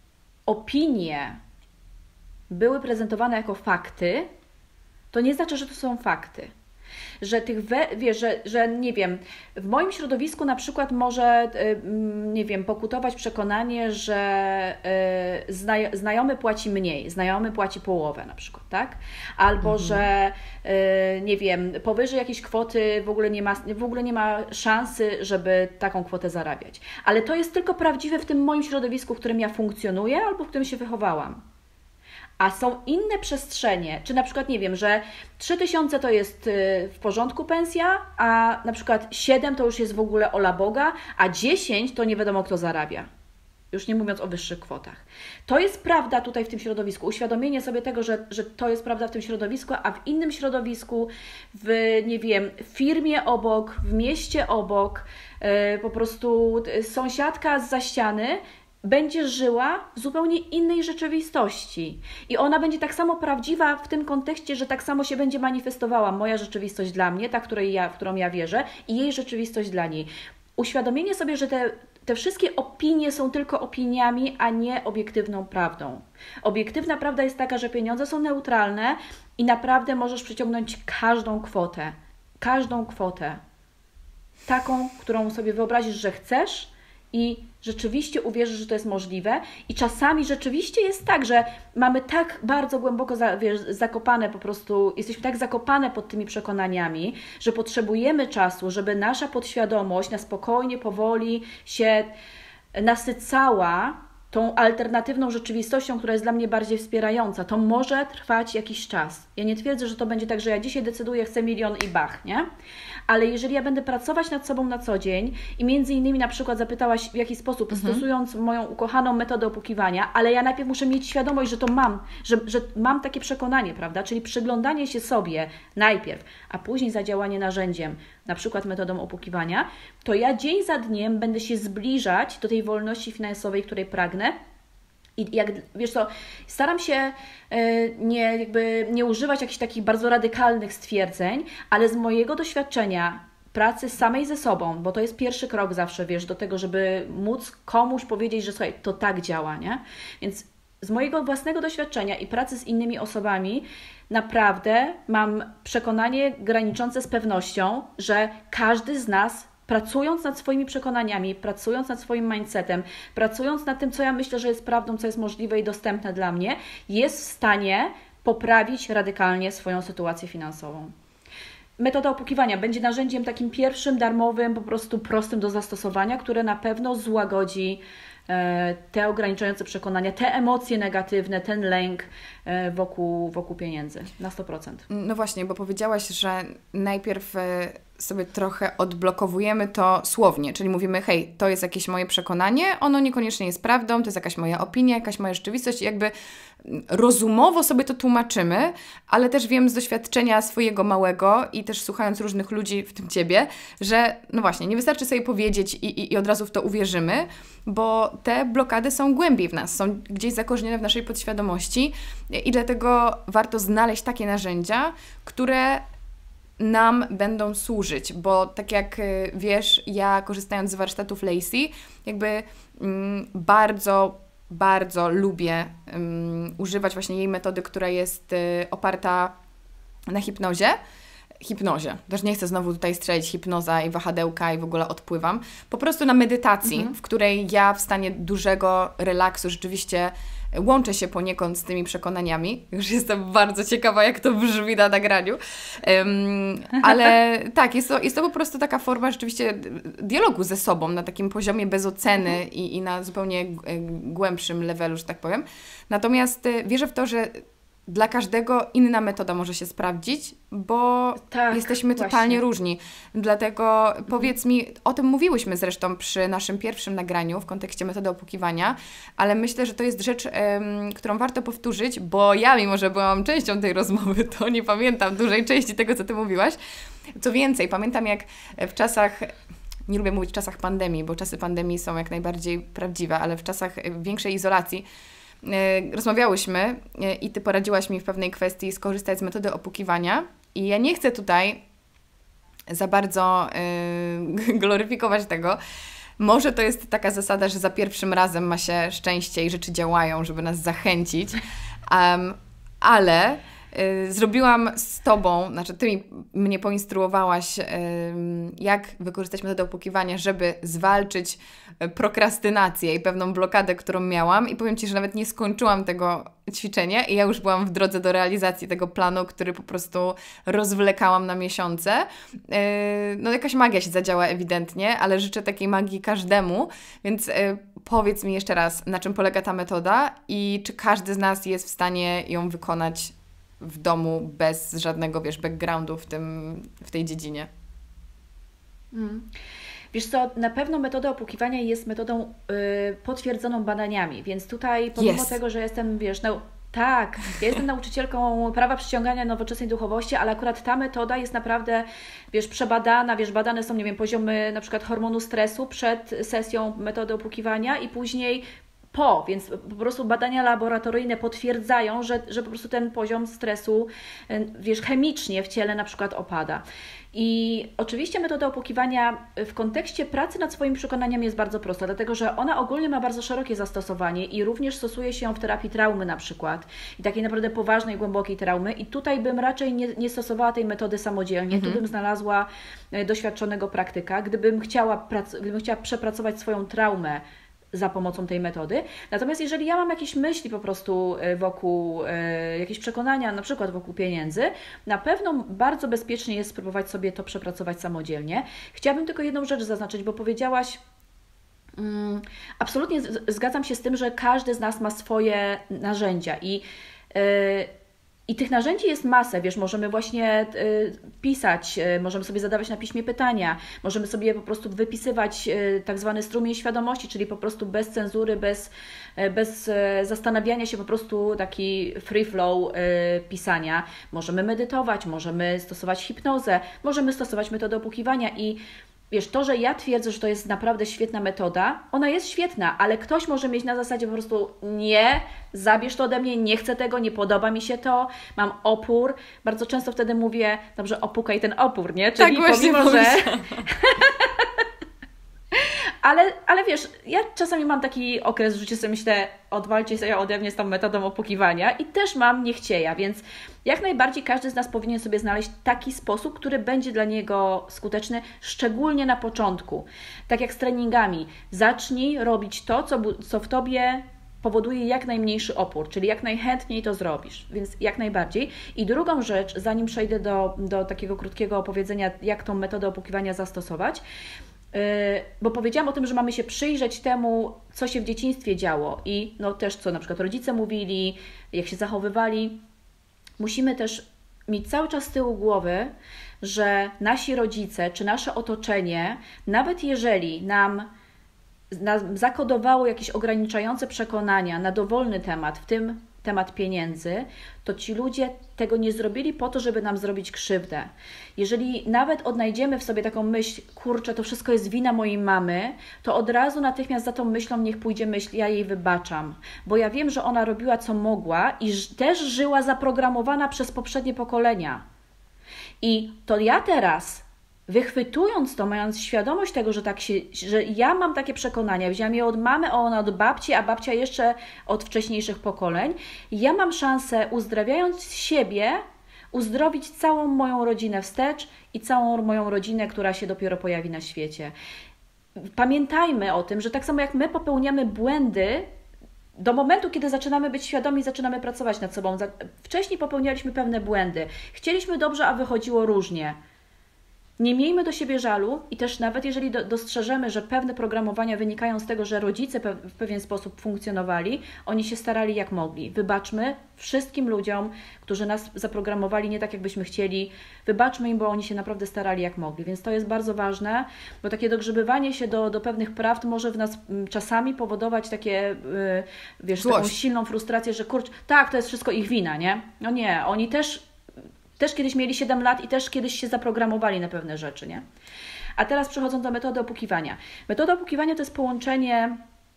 opinie były prezentowane jako fakty, to nie znaczy, że to są fakty. Że tych, we, wiesz, że, że nie wiem, w moim środowisku na przykład może, nie wiem, pokutować przekonanie, że zna, znajomy płaci mniej, znajomy płaci połowę na przykład, tak? Albo, mhm. że nie wiem, powyżej jakiejś kwoty w ogóle nie ma, w ogóle nie ma szansy, żeby taką kwotę zarabiać. Ale to jest tylko prawdziwe w tym moim środowisku, w którym ja funkcjonuję albo w którym się wychowałam. A są inne przestrzenie, czy na przykład, nie wiem, że trzy tysiące to jest w porządku pensja, a na przykład siedem to już jest w ogóle ola Boga, a dziesięć to nie wiadomo kto zarabia. Już nie mówiąc o wyższych kwotach. To jest prawda tutaj w tym środowisku. Uświadomienie sobie tego, że, że to jest prawda w tym środowisku, a w innym środowisku, w, nie wiem, firmie obok, w mieście obok, yy, po prostu sąsiadka zza ściany będzie żyła w zupełnie innej rzeczywistości. I ona będzie tak samo prawdziwa w tym kontekście, że tak samo się będzie manifestowała moja rzeczywistość dla mnie, ta, której ja, w którą ja wierzę, i jej rzeczywistość dla niej. Uświadomienie sobie, że te, te wszystkie opinie są tylko opiniami, a nie obiektywną prawdą. Obiektywna prawda jest taka, że pieniądze są neutralne i naprawdę możesz przyciągnąć każdą kwotę. Każdą kwotę. Taką, którą sobie wyobrazisz, że chcesz, i rzeczywiście uwierzysz, że to jest możliwe. I czasami rzeczywiście jest tak, że mamy tak bardzo głęboko za, wiesz, zakopane po prostu, jesteśmy tak zakopane pod tymi przekonaniami, że potrzebujemy czasu, żeby nasza podświadomość na spokojnie, powoli się nasycała tą alternatywną rzeczywistością, która jest dla mnie bardziej wspierająca, to może trwać jakiś czas. Ja nie twierdzę, że to będzie tak, że ja dzisiaj decyduję, chcę milion i bach, nie? Ale jeżeli ja będę pracować nad sobą na co dzień i między innymi na przykład zapytałaś w jaki sposób, mhm. stosując moją ukochaną metodę opukiwania, ale ja najpierw muszę mieć świadomość, że to mam, że, że mam takie przekonanie, prawda? Czyli przyglądanie się sobie najpierw, a później zadziałanie narzędziem, na przykład metodą opukiwania, to ja dzień za dniem będę się zbliżać do tej wolności finansowej, której pragnę. I jak, wiesz co, staram się nie, jakby nie używać jakichś takich bardzo radykalnych stwierdzeń, ale z mojego doświadczenia pracy samej ze sobą, bo to jest pierwszy krok zawsze, wiesz, do tego, żeby móc komuś powiedzieć, że słuchaj, to tak działa, nie? Więc z mojego własnego doświadczenia i pracy z innymi osobami naprawdę mam przekonanie graniczące z pewnością, że każdy z nas, pracując nad swoimi przekonaniami, pracując nad swoim mindsetem, pracując nad tym, co ja myślę, że jest prawdą, co jest możliwe i dostępne dla mnie, jest w stanie poprawić radykalnie swoją sytuację finansową. Metoda opukiwania będzie narzędziem takim pierwszym, darmowym, po prostu prostym do zastosowania, które na pewno złagodzi te ograniczające przekonania, te emocje negatywne, ten lęk wokół, wokół pieniędzy na sto procent. No właśnie, bo powiedziałaś, że najpierw sobie trochę odblokowujemy to słownie, czyli mówimy, hej, to jest jakieś moje przekonanie, ono niekoniecznie jest prawdą, to jest jakaś moja opinia, jakaś moja rzeczywistość i jakby rozumowo sobie to tłumaczymy, ale też wiem z doświadczenia swojego małego i też słuchając różnych ludzi, w tym Ciebie, że no właśnie, nie wystarczy sobie powiedzieć i, i, i od razu w to uwierzymy, bo te blokady są głębiej w nas, są gdzieś zakorzenione w naszej podświadomości i dlatego warto znaleźć takie narzędzia, które nam będą służyć, bo tak jak wiesz, ja korzystając z warsztatów Lacey, jakby mm, bardzo, bardzo lubię um, używać właśnie jej metody, która jest y, oparta na hipnozie. Hipnozie. Też nie chcę znowu tutaj strzelić hipnoza i wahadełka i w ogóle odpływam. Po prostu na medytacji, mhm. w której ja w stanie dużego relaksu rzeczywiście łączę się poniekąd z tymi przekonaniami. Już jestem bardzo ciekawa, jak to brzmi na nagraniu. Um, ale tak, jest to, jest to po prostu taka forma rzeczywiście dialogu ze sobą na takim poziomie bez oceny mhm. i, i na zupełnie głębszym levelu, że tak powiem. Natomiast wierzę w to, że dla każdego inna metoda może się sprawdzić, bo tak, jesteśmy totalnie właśnie. różni. Dlatego mhm. powiedz mi, o tym mówiłyśmy zresztą przy naszym pierwszym nagraniu w kontekście metody opukiwania, ale myślę, że to jest rzecz, ym, którą warto powtórzyć, bo ja, mimo że byłam częścią tej rozmowy, to nie pamiętam dużej części tego, co Ty mówiłaś. Co więcej, pamiętam jak w czasach... Nie lubię mówić w czasach pandemii, bo czasy pandemii są jak najbardziej prawdziwe, ale w czasach większej izolacji rozmawiałyśmy i Ty poradziłaś mi w pewnej kwestii skorzystać z metody opukiwania i ja nie chcę tutaj za bardzo yy, gloryfikować tego. Może to jest taka zasada, że za pierwszym razem ma się szczęście i rzeczy działają, żeby nas zachęcić, um, ale yy, zrobiłam z Tobą, znaczy Ty mi, mnie poinstruowałaś, yy, jak wykorzystać metodę opukiwania, żeby zwalczyć prokrastynację i pewną blokadę, którą miałam i powiem Ci, że nawet nie skończyłam tego ćwiczenia i ja już byłam w drodze do realizacji tego planu, który po prostu rozwlekałam na miesiące. Yy, no jakaś magia się zadziała ewidentnie, ale życzę takiej magii każdemu, więc yy, powiedz mi jeszcze raz, na czym polega ta metoda i czy każdy z nas jest w stanie ją wykonać w domu bez żadnego, wiesz, backgroundu w tym, w tej dziedzinie. Mm. Wiesz co, na pewno metoda opukiwania jest metodą y, potwierdzoną badaniami, więc tutaj pomimo yes. tego, że jestem, wiesz, no, tak, ja jestem nauczycielką prawa przyciągania nowoczesnej duchowości, ale akurat ta metoda jest naprawdę, wiesz, przebadana, wiesz, badane są, nie wiem, poziomy na przykład hormonu stresu przed sesją metody opukiwania i później po, więc po prostu badania laboratoryjne potwierdzają, że, że po prostu ten poziom stresu, wiesz, chemicznie w ciele na przykład opada. I oczywiście metoda opukiwania w kontekście pracy nad swoimi przekonaniami jest bardzo prosta, dlatego że ona ogólnie ma bardzo szerokie zastosowanie i również stosuje się ją w terapii traumy na przykład i takiej naprawdę poważnej, głębokiej traumy i tutaj bym raczej nie, nie stosowała tej metody samodzielnie, mhm. tu bym znalazła doświadczonego praktyka, gdybym chciała, prac- gdybym chciała przepracować swoją traumę za pomocą tej metody. Natomiast jeżeli ja mam jakieś myśli po prostu wokół, jakieś przekonania, na przykład wokół pieniędzy, na pewno bardzo bezpiecznie jest spróbować sobie to przepracować samodzielnie. Chciałabym tylko jedną rzecz zaznaczyć, bo powiedziałaś Absolutnie zgadzam się z tym, że każdy z nas ma swoje narzędzia i, yy, i tych narzędzi jest masę, wiesz, możemy właśnie yy, pisać, yy, możemy sobie zadawać na piśmie pytania, możemy sobie po prostu wypisywać yy, tak zwany strumień świadomości, czyli po prostu bez cenzury, bez, yy, bez yy, zastanawiania się, po prostu taki free flow yy, pisania. Możemy medytować, możemy stosować hipnozę, możemy stosować metodę opukiwania i wiesz, to, że ja twierdzę, że to jest naprawdę świetna metoda, ona jest świetna, ale ktoś może mieć na zasadzie po prostu nie, zabierz to ode mnie, nie chcę tego, nie podoba mi się to, mam opór. Bardzo często wtedy mówię, dobrze, opukaj ten opór, nie? Czyli tak pomimo, że... Ale, ale wiesz, ja czasami mam taki okres w życiu, sobie myślę, odwalcie sobie ode mnie z tą metodą opukiwania i też mam niechcieja, więc jak najbardziej każdy z nas powinien sobie znaleźć taki sposób, który będzie dla niego skuteczny, szczególnie na początku. Tak jak z treningami. Zacznij robić to, co, co w Tobie powoduje jak najmniejszy opór, czyli jak najchętniej to zrobisz, więc jak najbardziej. I drugą rzecz, zanim przejdę do, do takiego krótkiego opowiedzenia, jak tą metodę opukiwania zastosować, bo powiedziałam o tym, że mamy się przyjrzeć temu, co się w dzieciństwie działo i no też co na przykład rodzice mówili, jak się zachowywali. Musimy też mieć cały czas z tyłu głowy, że nasi rodzice czy nasze otoczenie, nawet jeżeli nam, nam zakodowało jakieś ograniczające przekonania na dowolny temat, w tym temat pieniędzy, to ci ludzie tego nie zrobili po to, żeby nam zrobić krzywdę. Jeżeli nawet odnajdziemy w sobie taką myśl, kurczę, to wszystko jest wina mojej mamy, to od razu natychmiast za tą myślą niech pójdzie myśl, ja jej wybaczam, bo ja wiem, że ona robiła co mogła i też żyła zaprogramowana przez poprzednie pokolenia. I to ja teraz, wychwytując to, mając świadomość tego, że, tak się, że ja mam takie przekonania, wziąłem je od mamy, a ona od babci, a babcia jeszcze od wcześniejszych pokoleń, ja mam szansę, uzdrawiając siebie, uzdrowić całą moją rodzinę wstecz i całą moją rodzinę, która się dopiero pojawi na świecie. Pamiętajmy o tym, że tak samo jak my popełniamy błędy, do momentu, kiedy zaczynamy być świadomi, zaczynamy pracować nad sobą. Wcześniej popełnialiśmy pewne błędy. Chcieliśmy dobrze, a wychodziło różnie. Nie miejmy do siebie żalu i też nawet jeżeli do, dostrzeżemy, że pewne programowania wynikają z tego, że rodzice pe w pewien sposób funkcjonowali, oni się starali jak mogli. Wybaczmy wszystkim ludziom, którzy nas zaprogramowali nie tak, jakbyśmy chcieli. Wybaczmy im, bo oni się naprawdę starali jak mogli. Więc to jest bardzo ważne, bo takie dogrzebywanie się do, do pewnych prawd może w nas m, czasami powodować takie, yy, wiesz, Złość. taką silną frustrację, że kurczę, tak, to jest wszystko ich wina, nie? No nie, oni też Też kiedyś mieli siedem lat i też kiedyś się zaprogramowali na pewne rzeczy, nie? A teraz przechodząc do metody opukiwania. Metoda opukiwania to jest połączenie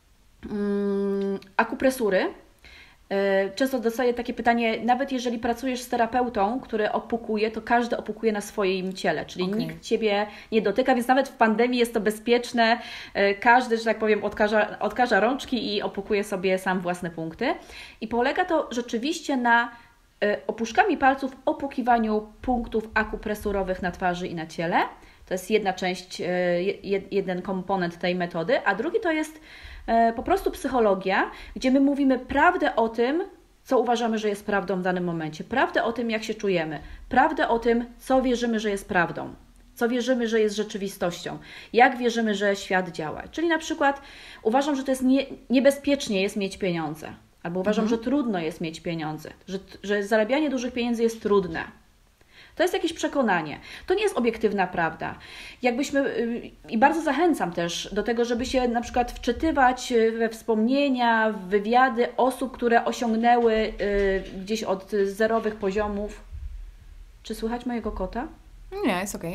um, akupresury. Często dostaję takie pytanie, nawet jeżeli pracujesz z terapeutą, który opukuje, to każdy opukuje na swoim ciele, czyli okay. Nikt Ciebie nie dotyka, więc nawet w pandemii jest to bezpieczne. Każdy, że tak powiem, odkaża, odkaża rączki i opukuje sobie sam własne punkty. I polega to rzeczywiście na opuszkami palców opukiwaniu punktów akupresurowych na twarzy i na ciele. To jest jedna część, jeden komponent tej metody, a drugi to jest po prostu psychologia, gdzie my mówimy prawdę o tym, co uważamy, że jest prawdą w danym momencie, prawdę o tym, jak się czujemy, prawdę o tym, co wierzymy, że jest prawdą, co wierzymy, że jest rzeczywistością, jak wierzymy, że świat działa. Czyli na przykład uważam, że to jest nie, niebezpiecznie jest mieć pieniądze. Albo uważam, mhm. że trudno jest mieć pieniądze, że, że zarabianie dużych pieniędzy jest trudne. To jest jakieś przekonanie. To nie jest obiektywna prawda. Jakbyśmy, i bardzo zachęcam też do tego, żeby się na przykład wczytywać we wspomnienia, w wywiady osób, które osiągnęły gdzieś od zerowych poziomów. Czy słychać mojego kota? Nie, jest okej.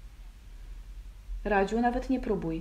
Okay. Radziu, nawet nie próbuj.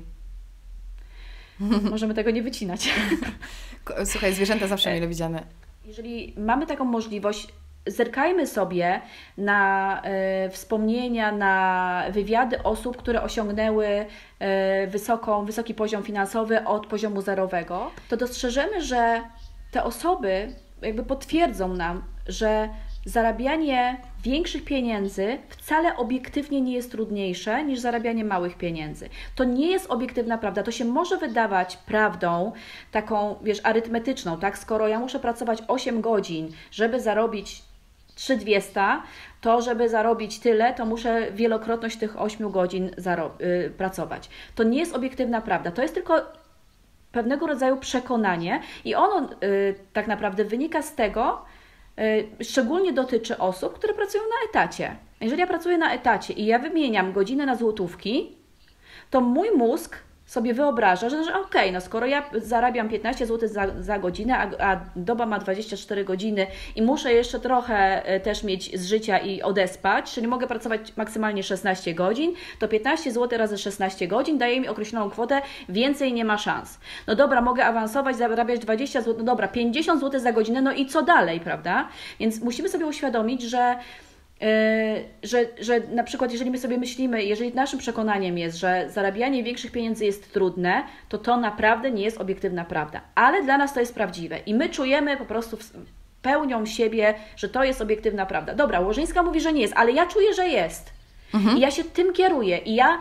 Możemy tego nie wycinać. Słuchaj, zwierzęta zawsze mile widziane. Jeżeli mamy taką możliwość, zerkajmy sobie na y, wspomnienia, na wywiady osób, które osiągnęły y, wysoką, wysoki poziom finansowy od poziomu zerowego, to dostrzeżemy, że te osoby jakby potwierdzą nam, że zarabianie większych pieniędzy wcale obiektywnie nie jest trudniejsze niż zarabianie małych pieniędzy. To nie jest obiektywna prawda. To się może wydawać prawdą taką, wiesz, arytmetyczną, tak? Skoro ja muszę pracować osiem godzin, żeby zarobić trzy tysiące dwieście, to żeby zarobić tyle, to muszę wielokrotność tych ośmiu godzin yy, pracować. To nie jest obiektywna prawda. To jest tylko pewnego rodzaju przekonanie i ono y, tak naprawdę wynika z tego, y, szczególnie dotyczy osób, które pracują na etacie. Jeżeli ja pracuję na etacie i ja wymieniam godzinę na złotówki, to mój mózg sobie wyobraża, że, że okej, okay, no skoro ja zarabiam piętnaście złotych za, za godzinę, a, a doba ma dwadzieścia cztery godziny i muszę jeszcze trochę też mieć z życia i odespać, czyli mogę pracować maksymalnie szesnaście godzin, to piętnaście złotych razy szesnaście godzin daje mi określoną kwotę, więcej nie ma szans. No dobra, mogę awansować, zarabiać dwadzieścia złotych, no dobra, pięćdziesiąt złotych za godzinę, no i co dalej, prawda? Więc musimy sobie uświadomić, że Yy, że, że na przykład jeżeli my sobie myślimy, jeżeli naszym przekonaniem jest, że zarabianie większych pieniędzy jest trudne, to to naprawdę nie jest obiektywna prawda. Ale dla nas to jest prawdziwe i my czujemy po prostu pełnią siebie, że to jest obiektywna prawda. Dobra, Łożyńska mówi, że nie jest, ale ja czuję, że jest. Mhm. I ja się tym kieruję i ja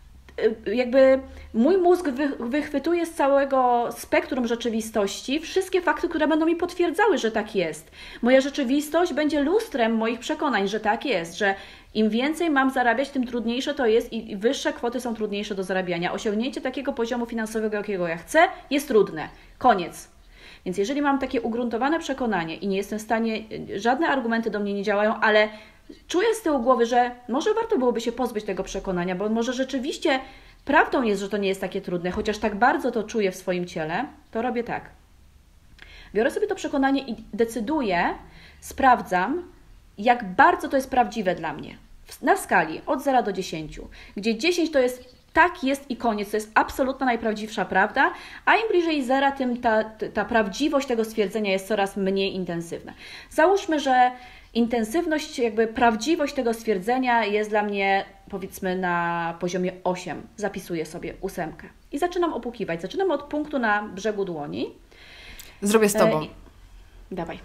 jakby mój mózg wy, wychwytuje z całego spektrum rzeczywistości wszystkie fakty, które będą mi potwierdzały, że tak jest. Moja rzeczywistość będzie lustrem moich przekonań, że tak jest, że im więcej mam zarabiać, tym trudniejsze to jest i wyższe kwoty są trudniejsze do zarabiania. Osiągnięcie takiego poziomu finansowego, jakiego ja chcę, jest trudne. Koniec. Więc jeżeli mam takie ugruntowane przekonanie i nie jestem w stanie, żadne argumenty do mnie nie działają, ale czuję z tyłu głowy, że może warto byłoby się pozbyć tego przekonania, bo może rzeczywiście prawdą jest, że to nie jest takie trudne, chociaż tak bardzo to czuję w swoim ciele, to robię tak. Biorę sobie to przekonanie i decyduję, sprawdzam, jak bardzo to jest prawdziwe dla mnie. Na skali od zera do dziesięciu, gdzie dziesięć to jest tak jest i koniec, to jest absolutna najprawdziwsza prawda, a im bliżej zera, tym ta, ta prawdziwość tego stwierdzenia jest coraz mniej intensywna. Załóżmy, że intensywność, jakby prawdziwość tego stwierdzenia jest dla mnie, powiedzmy, na poziomie osiem. Zapisuję sobie ósemkę i zaczynam opukiwać. Zaczynam od punktu na brzegu dłoni. Zrobię z Tobą. E, dawaj.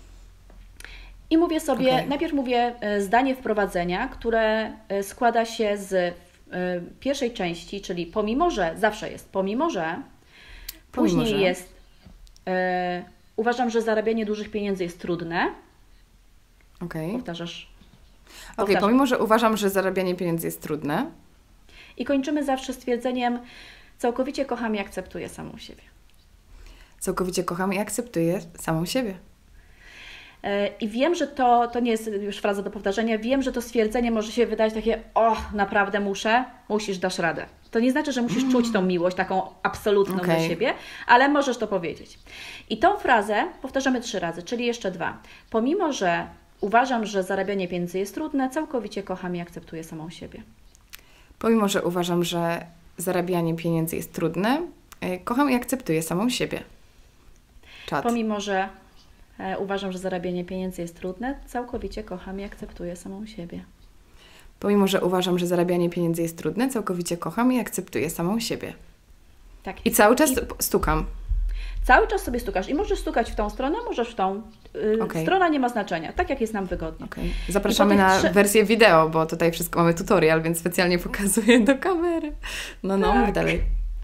I mówię sobie, okay. najpierw mówię zdanie wprowadzenia, które składa się z pierwszej części, czyli pomimo, że, zawsze jest pomimo, że, pomimo, później że. jest e, uważam, że zarabianie dużych pieniędzy jest trudne. Okej. Okay. Powtarzasz. Okej, okay, pomimo, że uważam, że zarabianie pieniędzy jest trudne. I kończymy zawsze stwierdzeniem, całkowicie kocham i akceptuję samą siebie. Całkowicie kocham i akceptuję samą siebie. I wiem, że to, to nie jest już fraza do powtarzania, wiem, że to stwierdzenie może się wydać takie, o, naprawdę muszę, musisz, dasz radę. To nie znaczy, że musisz czuć tą miłość, taką absolutną okay. do siebie, ale możesz to powiedzieć. I tą frazę powtarzamy trzy razy, czyli jeszcze dwa. Pomimo, że uważam, że zarabianie pieniędzy jest trudne, całkowicie kocham i akceptuję samą siebie. Pomimo, że uważam, że zarabianie pieniędzy jest trudne, kocham i akceptuję samą siebie. Czad. Pomimo, że e, uważam, że zarabianie pieniędzy jest trudne, całkowicie kocham i akceptuję samą siebie. Pomimo, że uważam, że zarabianie pieniędzy jest trudne, całkowicie kocham i akceptuję samą siebie. Tak. I cały czas I stukam. Cały czas sobie stukasz i możesz stukać w tą stronę, możesz w tą. Yy, okay. Strona nie ma znaczenia, tak jak jest nam wygodnie. Okay. Zapraszamy na trzy... wersję wideo, bo tutaj wszystko mamy tutorial, więc specjalnie pokazuję do kamery. No, no, tak. Mów dalej.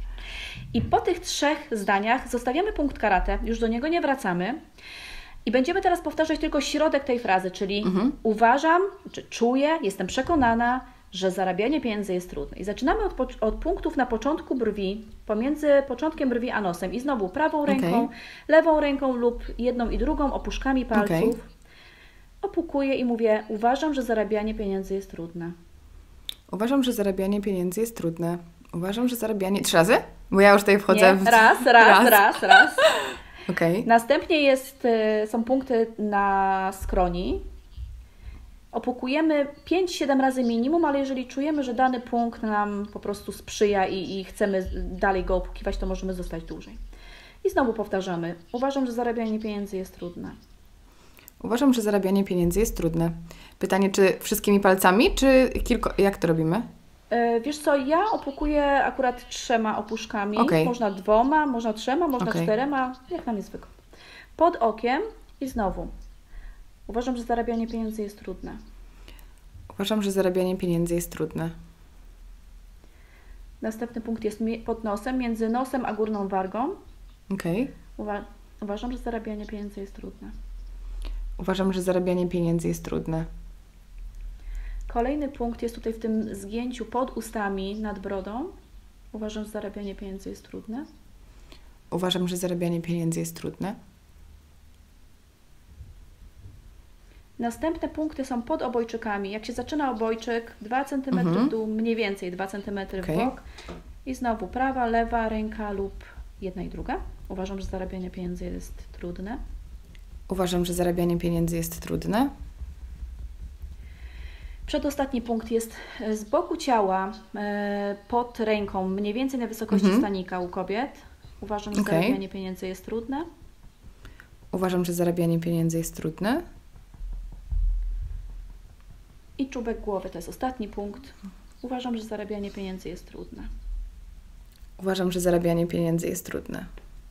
I po tych trzech zdaniach zostawiamy punkt karate, już do niego nie wracamy i będziemy teraz powtarzać tylko środek tej frazy, czyli mhm. uważam, czy czuję, jestem przekonana, że zarabianie pieniędzy jest trudne. I zaczynamy od, od punktów na początku brwi, pomiędzy początkiem brwi a nosem i znowu prawą ręką, okay. lewą ręką lub jedną i drugą opuszkami palców. Okay. Opukuję i mówię, uważam, że zarabianie pieniędzy jest trudne. Uważam, że zarabianie pieniędzy jest trudne. Uważam, że zarabianie... Trzy razy? Bo ja już tutaj wchodzę Nie, w... raz, raz, raz, raz. raz. Okay. Następnie jest, są punkty na skroni. Opukujemy pięć siedem razy minimum, ale jeżeli czujemy, że dany punkt nam po prostu sprzyja i, i chcemy dalej go opukiwać, to możemy zostać dłużej. I znowu powtarzamy. Uważam, że zarabianie pieniędzy jest trudne. Uważam, że zarabianie pieniędzy jest trudne. Pytanie, czy wszystkimi palcami, czy kilko... Jak to robimy? Yy, wiesz co, ja opukuję akurat trzema opuszkami. Okay. Można dwoma, można trzema, można okay. czterema, jak nam jest wygodnie. Pod okiem i znowu. Uważam, że zarabianie pieniędzy jest trudne. Uważam, że zarabianie pieniędzy jest trudne. Następny punkt jest pod nosem, między nosem a górną wargą. Okay. Uwa- uważam, że zarabianie pieniędzy jest trudne. Uważam, że zarabianie pieniędzy jest trudne. Kolejny punkt jest tutaj w tym zgięciu pod ustami nad brodą. Uważam, że zarabianie pieniędzy jest trudne. Uważam, że zarabianie pieniędzy jest trudne. Następne punkty są pod obojczykami. Jak się zaczyna obojczyk, dwa centymetry Mhm. w dół, mniej więcej dwa centymetry Okej. w bok. I znowu prawa, lewa ręka lub jedna i druga. Uważam, że zarabianie pieniędzy jest trudne. Uważam, że zarabianie pieniędzy jest trudne. Przedostatni punkt jest e, z boku ciała, e, pod ręką, mniej więcej na wysokości Mhm. stanika u kobiet. Uważam, że Okej. zarabianie pieniędzy jest trudne. Uważam, że zarabianie pieniędzy jest trudne. I czubek głowy to jest ostatni punkt. Uważam, że zarabianie pieniędzy jest trudne. Uważam, że zarabianie pieniędzy jest trudne.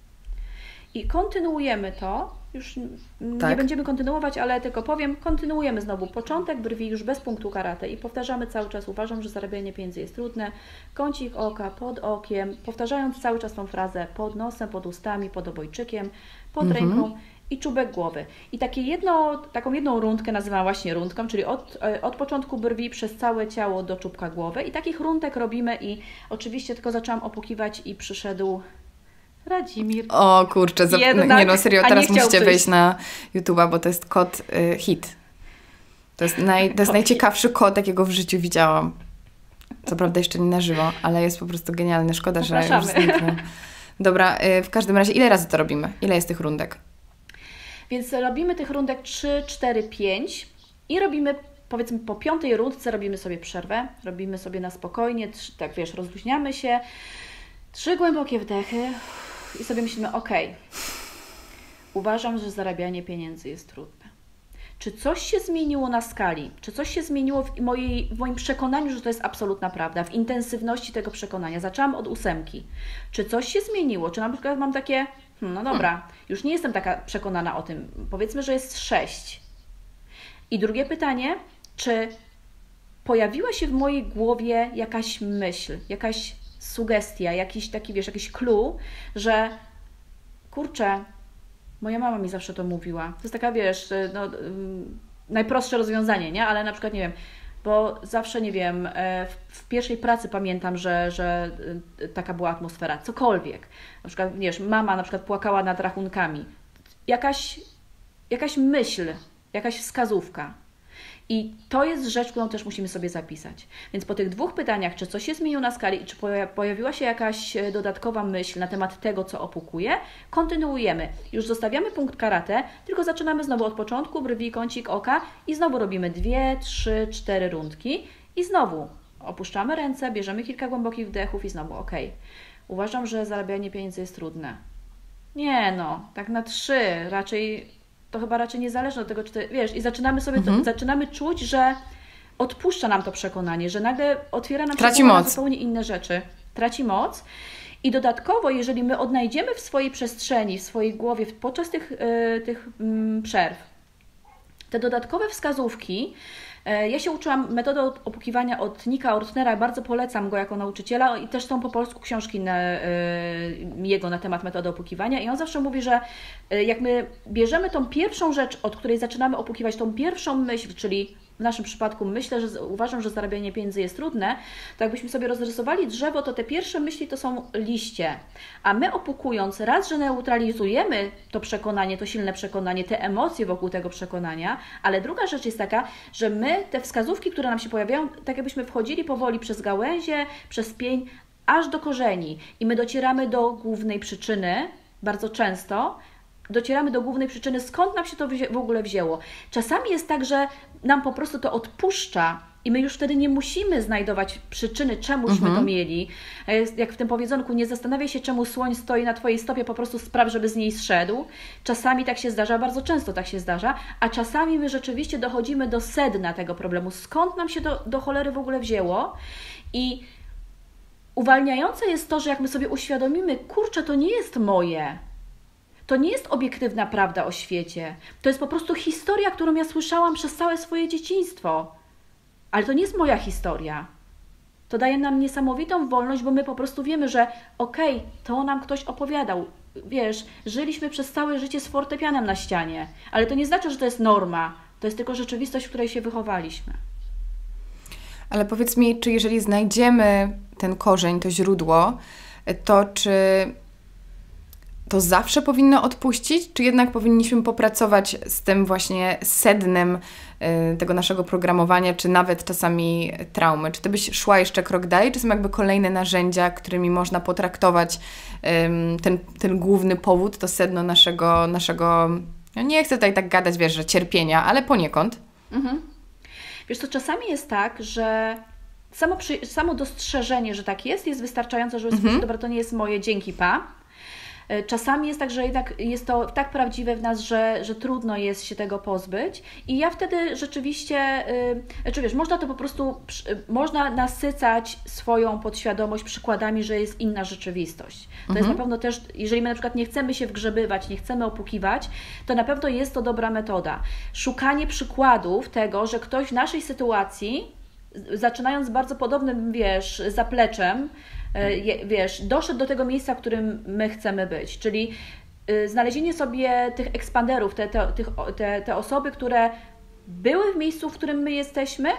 I kontynuujemy to. Już n- nie Tak. będziemy kontynuować, ale tylko powiem, kontynuujemy znowu początek brwi już bez punktu karate i powtarzamy cały czas. Uważam, że zarabianie pieniędzy jest trudne. Kącik oka pod okiem, powtarzając cały czas tą frazę pod nosem, pod ustami, pod obojczykiem, pod Mhm. ręką i czubek głowy. I takie jedno, taką jedną rundkę nazywam właśnie rundką, czyli od, e, od początku brwi przez całe ciało do czubka głowy. I takich rundek robimy i oczywiście tylko zaczęłam opukiwać i przyszedł Radzimir. O kurczę, zap... Jednak, nie no serio, a nie teraz chciał musicie przyjść. wejść na YouTube'a, bo to jest kod y, hit. To jest, naj... to jest Kod najciekawszy kod, jakiego w życiu widziałam. Co prawda jeszcze nie na żywo, ale jest po prostu genialny. Szkoda, że już Zapraszamy. zniknął. Dobra, y, w każdym razie ile razy to robimy? Ile jest tych rundek? Więc robimy tych rundek trzy, cztery, pięć i robimy, powiedzmy po piątej rundce robimy sobie przerwę, robimy sobie na spokojnie, trzy, tak wiesz, rozluźniamy się, trzy głębokie wdechy i sobie myślimy, ok, uważam, że zarabianie pieniędzy jest trudne. Czy coś się zmieniło na skali? Czy coś się zmieniło w, mojej, w moim przekonaniu, że to jest absolutna prawda, w intensywności tego przekonania? Zaczęłam od ósemki. Czy coś się zmieniło? Czy na przykład mam takie, hmm, no dobra, już nie jestem taka przekonana o tym. Powiedzmy, że jest sześć. I drugie pytanie, czy pojawiła się w mojej głowie jakaś myśl, jakaś sugestia, jakiś taki, wiesz, jakiś clue, że kurczę, moja mama mi zawsze to mówiła. To jest taka, wiesz, no, ym, najprostsze rozwiązanie, nie? Ale na przykład, nie wiem, bo zawsze, nie wiem, e, w, w pierwszej pracy pamiętam, że, że y, taka była atmosfera, cokolwiek. Na przykład, wiesz, mama na przykład płakała nad rachunkami. Jakaś, jakaś myśl, jakaś wskazówka. I to jest rzecz, którą też musimy sobie zapisać. Więc po tych dwóch pytaniach, czy coś się zmieniło na skali i czy poja- pojawiła się jakaś e, dodatkowa myśl na temat tego, co opukuje, kontynuujemy. Już zostawiamy punkt karate, tylko zaczynamy znowu od początku, brwi, kącik oka i znowu robimy dwie, trzy, cztery rundki i znowu opuszczamy ręce, bierzemy kilka głębokich wdechów i znowu ok. Uważam, że zarabianie pieniędzy jest trudne. Nie no, tak na trzy, raczej to chyba raczej niezależne od tego, czy to, wiesz, i zaczynamy sobie, Mhm. to, zaczynamy czuć, że odpuszcza nam to przekonanie, że nagle otwiera nam się Traci głowa na moc. zupełnie inne rzeczy. Traci moc. I dodatkowo, jeżeli my odnajdziemy w swojej przestrzeni, w swojej głowie w- podczas tych, y, tych mm, przerw te dodatkowe wskazówki, e, ja się uczyłam metody opukiwania od Nicka Ortnera, bardzo polecam go jako nauczyciela i też są po polsku książki na, e, jego na temat metody opukiwania i on zawsze mówi, że e, jak my bierzemy tą pierwszą rzecz, od której zaczynamy opukiwać, tą pierwszą myśl, czyli w naszym przypadku myślę, że z- uważam, że zarabianie pieniędzy jest trudne, to jakbyśmy sobie rozrysowali drzewo, to te pierwsze myśli to są liście, a my opukując, raz, że neutralizujemy to przekonanie, to silne przekonanie, te emocje wokół tego przekonania, ale druga rzecz jest taka, że my te wskazówki, które nam się pojawiają, tak jakbyśmy wchodzili powoli przez gałęzie, przez pień, aż do korzeni i my docieramy do głównej przyczyny, bardzo często, docieramy do głównej przyczyny, skąd nam się to wzi- w ogóle wzięło. Czasami jest tak, że nam po prostu to odpuszcza i my już wtedy nie musimy znajdować przyczyny, czemuśmy to mieli. A jest- Jak w tym powiedzonku, nie zastanawiaj się, czemu słoń stoi na Twojej stopie, po prostu spraw, żeby z niej zszedł. Czasami tak się zdarza, bardzo często tak się zdarza, a czasami my rzeczywiście dochodzimy do sedna tego problemu, skąd nam się do, do cholery w ogóle wzięło i uwalniające jest to, że jak my sobie uświadomimy, kurczę, to nie jest moje, to nie jest obiektywna prawda o świecie. To jest po prostu historia, którą ja słyszałam przez całe swoje dzieciństwo. Ale to nie jest moja historia. To daje nam niesamowitą wolność, bo my po prostu wiemy, że okej, to nam ktoś opowiadał. Wiesz, żyliśmy przez całe życie z fortepianem na ścianie, ale to nie znaczy, że to jest norma. To jest tylko rzeczywistość, w której się wychowaliśmy. Ale powiedz mi, czy jeżeli znajdziemy ten korzeń, to źródło, to czy to zawsze powinno odpuścić, czy jednak powinniśmy popracować z tym właśnie sednem y, tego naszego programowania, czy nawet czasami traumy? Czy ty byś szła jeszcze krok dalej, czy są jakby kolejne narzędzia, którymi można potraktować y, ten, ten główny powód, to sedno naszego, naszego, no nie chcę tutaj tak gadać, wiesz, że cierpienia, ale poniekąd? Mhm. Wiesz co, czasami jest tak, że samo, przy, samo dostrzeżenie, że tak jest, jest wystarczające, żeby mhm. dobra, to nie jest moje, dzięki, pa. Czasami jest tak, że jednak jest to tak prawdziwe w nas, że, że trudno jest się tego pozbyć i ja wtedy rzeczywiście, yy, czy wiesz, można to po prostu, yy, można nasycać swoją podświadomość przykładami, że jest inna rzeczywistość. To mhm. jest na pewno też, jeżeli my na przykład nie chcemy się wgrzebywać, nie chcemy opukiwać, to na pewno jest to dobra metoda. Szukanie przykładów tego, że ktoś w naszej sytuacji, zaczynając z bardzo podobnym, wiesz, zapleczem, wiesz, doszedł do tego miejsca, w którym my chcemy być, czyli znalezienie sobie tych ekspanderów, te, te, te, te osoby, które były w miejscu, w którym my jesteśmy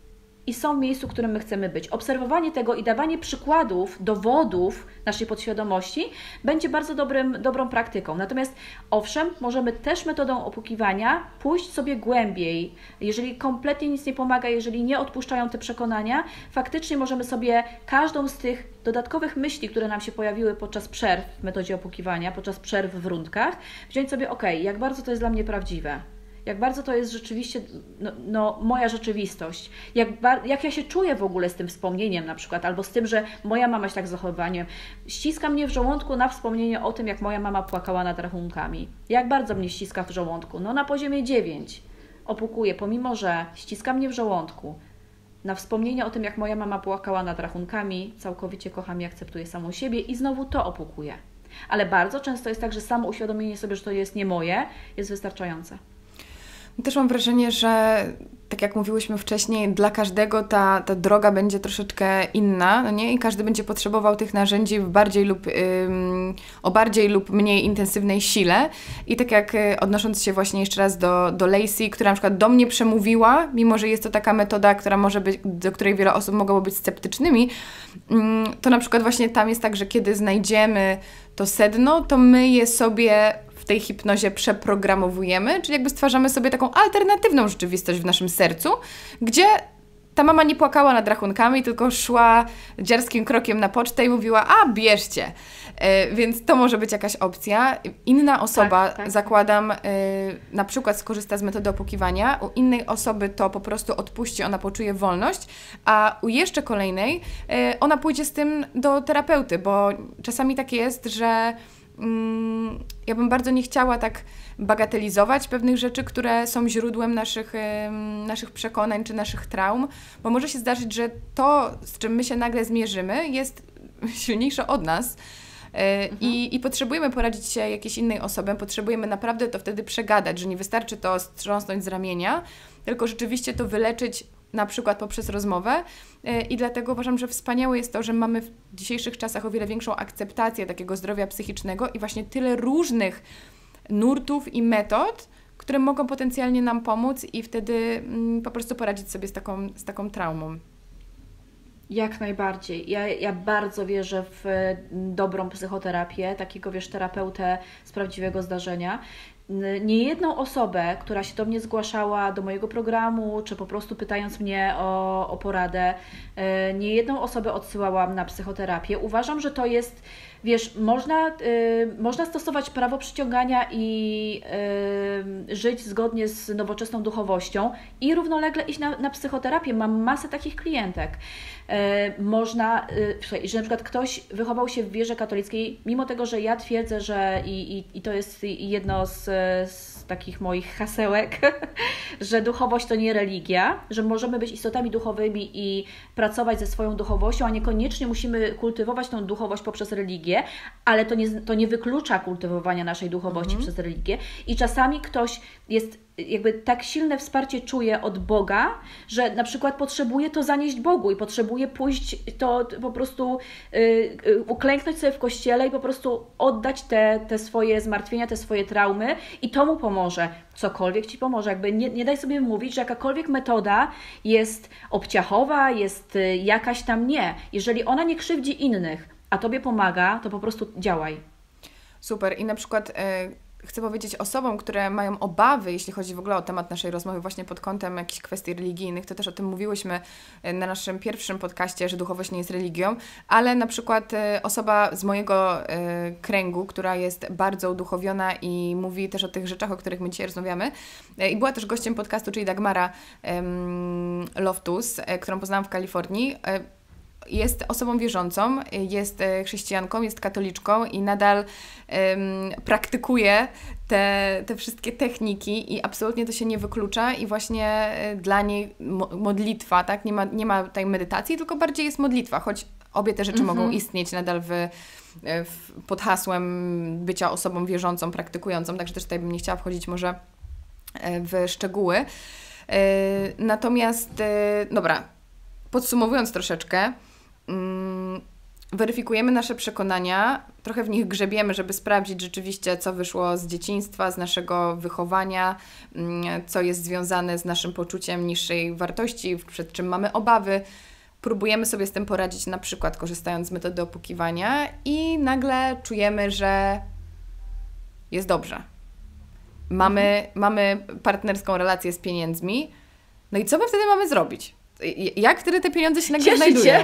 i są w miejscu, w którym my chcemy być. Obserwowanie tego i dawanie przykładów, dowodów naszej podświadomości będzie bardzo dobrym, dobrą praktyką. Natomiast owszem, możemy też metodą opukiwania pójść sobie głębiej. Jeżeli kompletnie nic nie pomaga, jeżeli nie odpuszczają te przekonania, faktycznie możemy sobie każdą z tych dodatkowych myśli, które nam się pojawiły podczas przerw w metodzie opukiwania, podczas przerw w rundkach, wziąć sobie, ok, jak bardzo to jest dla mnie prawdziwe. Jak bardzo to jest rzeczywiście no, no, moja rzeczywistość, jak, jak ja się czuję w ogóle z tym wspomnieniem na przykład, albo z tym, że moja mama się tak zachowywała. Ściska mnie w żołądku na wspomnienie o tym, jak moja mama płakała nad rachunkami. Jak bardzo mnie ściska w żołądku? No na poziomie dziewięć opukuje, pomimo że ściska mnie w żołądku. Na wspomnienie o tym, jak moja mama płakała nad rachunkami, całkowicie kocham i akceptuję samą siebie i znowu to opukuje. Ale bardzo często jest tak, że samo uświadomienie sobie, że to jest nie moje, jest wystarczające. Też mam wrażenie, że tak jak mówiłyśmy wcześniej, dla każdego ta, ta droga będzie troszeczkę inna, no nie? I każdy będzie potrzebował tych narzędzi w bardziej lub, ym, o bardziej lub mniej intensywnej sile. I tak jak odnosząc się właśnie jeszcze raz do, do Lacey, która na przykład do mnie przemówiła, mimo że jest to taka metoda, która może być, do której wiele osób mogło być sceptycznymi, ym, to na przykład właśnie tam jest tak, że kiedy znajdziemy to sedno, to my je sobie w tej hipnozie przeprogramowujemy, czyli jakby stwarzamy sobie taką alternatywną rzeczywistość w naszym sercu, gdzie ta mama nie płakała nad rachunkami, tylko szła dziarskim krokiem na pocztę i mówiła, a bierzcie. Yy, więc to może być jakaś opcja. Inna osoba, tak, tak. zakładam, yy, na przykład skorzysta z metody opukiwania, u innej osoby to po prostu odpuści, ona poczuje wolność, a u jeszcze kolejnej yy, ona pójdzie z tym do terapeuty, bo czasami tak jest, że ja bym bardzo nie chciała tak bagatelizować pewnych rzeczy, które są źródłem naszych, naszych przekonań czy naszych traum, bo może się zdarzyć, że to, z czym my się nagle zmierzymy, jest silniejsze od nas mhm. i, i potrzebujemy poradzić się jakiejś innej osobie, potrzebujemy naprawdę to wtedy przegadać, że nie wystarczy to strząsnąć z ramienia, tylko rzeczywiście to wyleczyć na przykład poprzez rozmowę i dlatego uważam, że wspaniałe jest to, że mamy w dzisiejszych czasach o wiele większą akceptację takiego zdrowia psychicznego i właśnie tyle różnych nurtów i metod, które mogą potencjalnie nam pomóc i wtedy mm, po prostu poradzić sobie z taką, z taką traumą. Jak najbardziej. Ja, ja bardzo wierzę w dobrą psychoterapię, takiego, wiesz, terapeutę z prawdziwego zdarzenia. Niejedną osobę, która się do mnie zgłaszała, do mojego programu, czy po prostu pytając mnie o, o poradę, niejedną osobę odsyłałam na psychoterapię. Uważam, że to jest, wiesz, można, y, można stosować prawo przyciągania i y, żyć zgodnie z nowoczesną duchowością i równolegle iść na, na psychoterapię. Mam masę takich klientek. Y, można, y, słuchaj, że na przykład ktoś wychował się w wierze katolickiej, mimo tego, że ja twierdzę, że i, i, i to jest jedno z, z takich moich hasełek, że duchowość to nie religia, że możemy być istotami duchowymi i pracować ze swoją duchowością, a niekoniecznie musimy kultywować tą duchowość poprzez religię, ale to nie, to nie wyklucza kultywowania naszej duchowości mhm. przez religię. I czasami ktoś jest, jakby tak silne wsparcie czuje od Boga, że na przykład potrzebuje to zanieść Bogu i potrzebuje pójść to po prostu yy, yy, uklęknąć sobie w kościele i po prostu oddać te, te swoje zmartwienia, te swoje traumy i to mu pomoże. Cokolwiek Ci pomoże. Jakby nie, nie daj sobie mówić, że jakakolwiek metoda jest obciachowa, jest yy, jakaś tam nie. Jeżeli ona nie krzywdzi innych, a Tobie pomaga, to po prostu działaj. Super. I na przykład y, chcę powiedzieć osobom, które mają obawy, jeśli chodzi w ogóle o temat naszej rozmowy właśnie pod kątem jakichś kwestii religijnych, to też o tym mówiłyśmy na naszym pierwszym podcaście, że duchowość nie jest religią, ale na przykład y, osoba z mojego y, kręgu, która jest bardzo uduchowiona i mówi też o tych rzeczach, o których my dzisiaj rozmawiamy y, i była też gościem podcastu, czyli Dagmara y, Loftus, y, którą poznałam w Kalifornii, y, jest osobą wierzącą, jest chrześcijanką, jest katoliczką i nadal um, praktykuje te, te wszystkie techniki i absolutnie to się nie wyklucza i właśnie dla niej mo- modlitwa, tak? Nie ma, nie ma tej medytacji, tylko bardziej jest modlitwa, choć obie te rzeczy mhm. mogą istnieć nadal w, w, pod hasłem bycia osobą wierzącą, praktykującą, także też tutaj bym nie chciała wchodzić może w szczegóły. Natomiast, dobra, podsumowując troszeczkę, mm, weryfikujemy nasze przekonania, trochę w nich grzebiemy, żeby sprawdzić rzeczywiście, co wyszło z dzieciństwa, z naszego wychowania, mm, co jest związane z naszym poczuciem niższej wartości, przed czym mamy obawy. Próbujemy sobie z tym poradzić, na przykład korzystając z metody opukiwania i nagle czujemy, że jest dobrze. Mamy, mhm. mamy partnerską relację z pieniędzmi, no i co my wtedy mamy zrobić? Jak wtedy te pieniądze się nagle znajdują?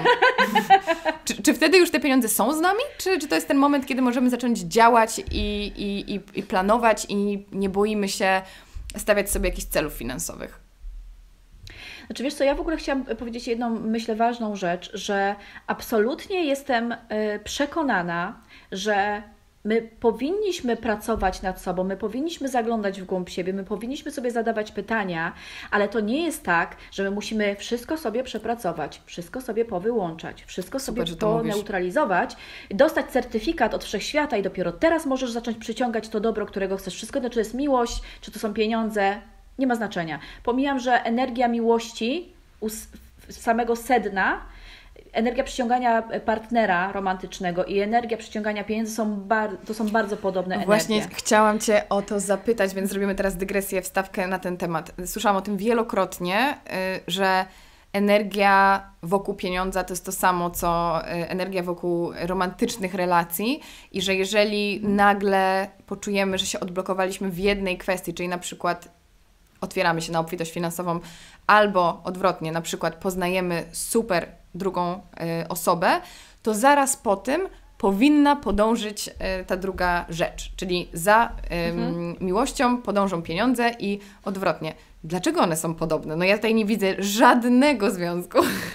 czy, czy wtedy już te pieniądze są z nami? Czy, czy to jest ten moment, kiedy możemy zacząć działać i, i, i, i planować i nie boimy się stawiać sobie jakichś celów finansowych? Znaczy wiesz co, ja w ogóle chciałam powiedzieć jedną, myślę, ważną rzecz, że absolutnie jestem przekonana, że my powinniśmy pracować nad sobą, my powinniśmy zaglądać w głąb siebie, my powinniśmy sobie zadawać pytania, ale to nie jest tak, że my musimy wszystko sobie przepracować, wszystko sobie powyłączać, wszystko sobie Super, poneutralizować, dostać certyfikat od wszechświata i dopiero teraz możesz zacząć przyciągać to dobro, którego chcesz. Wszystko jedno, czy to jest miłość, czy to są pieniądze, nie ma znaczenia. Pomijam, że energia miłości u samego sedna, energia przyciągania partnera romantycznego i energia przyciągania pieniędzy są bar- to są bardzo podobne energie. Właśnie chciałam Cię o to zapytać, więc zrobimy teraz dygresję, wstawkę na ten temat. Słyszałam o tym wielokrotnie, że energia wokół pieniądza to jest to samo, co energia wokół romantycznych relacji i że jeżeli nagle poczujemy, że się odblokowaliśmy w jednej kwestii, czyli na przykład otwieramy się na obfitość finansową albo odwrotnie, na przykład poznajemy super drugą y, osobę, to zaraz po tym powinna podążyć y, ta druga rzecz, czyli za y, mhm. miłością podążą pieniądze i odwrotnie. Dlaczego one są podobne? No ja tutaj nie widzę żadnego związku.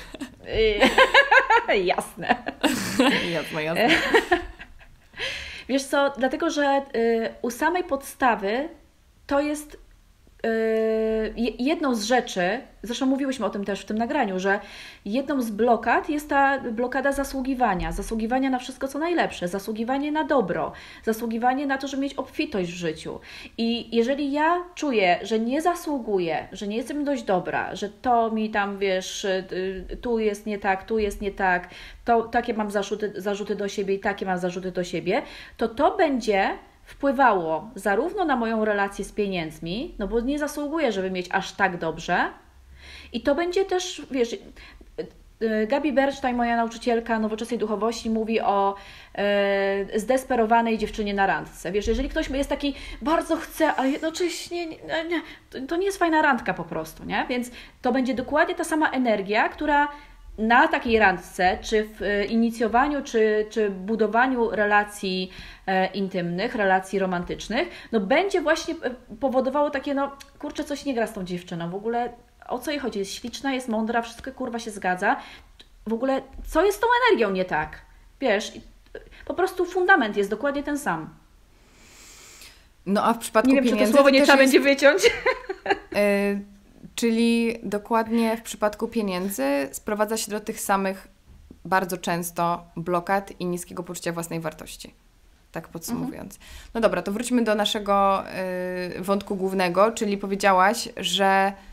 Jasne. jasne, jasne. Wiesz co, dlatego, że y, u samej podstawy to jest jedną z rzeczy, zresztą mówiłyśmy o tym też w tym nagraniu, że jedną z blokad jest ta blokada zasługiwania, zasługiwania na wszystko, co najlepsze, zasługiwanie na dobro, zasługiwanie na to, żeby mieć obfitość w życiu. I jeżeli ja czuję, że nie zasługuję, że nie jestem dość dobra, że to mi tam, wiesz, tu jest nie tak, tu jest nie tak, to takie mam zarzuty, zarzuty do siebie i takie mam zarzuty do siebie, to to będzie wpływało zarówno na moją relację z pieniędzmi, no bo nie zasługuję, żeby mieć aż tak dobrze. I to będzie też, wiesz, Gabi Bernstein, moja nauczycielka nowoczesnej duchowości, mówi o e, zdesperowanej dziewczynie na randce. Wiesz, jeżeli ktoś jest taki, bardzo chce, ale jednocześnie nie, nie, to, to nie jest fajna randka po prostu, nie? Więc to będzie dokładnie ta sama energia, która na takiej randce, czy w inicjowaniu, czy, czy budowaniu relacji e, intymnych, relacji romantycznych, no będzie właśnie powodowało takie, no kurczę, coś nie gra z tą dziewczyną, w ogóle o co jej chodzi, jest śliczna, jest mądra, wszystko kurwa się zgadza, w ogóle co jest z tą energią nie tak, wiesz, po prostu fundament jest dokładnie ten sam. No a w przypadku nie wiem, pieniędzy... czy to słowo nie trzeba jest... będzie wyciąć. y- Czyli dokładnie w przypadku pieniędzy sprowadza się do tych samych bardzo często blokad i niskiego poczucia własnej wartości. Tak podsumowując. Mhm. No dobra, to wróćmy do naszego y, wątku głównego, czyli powiedziałaś, że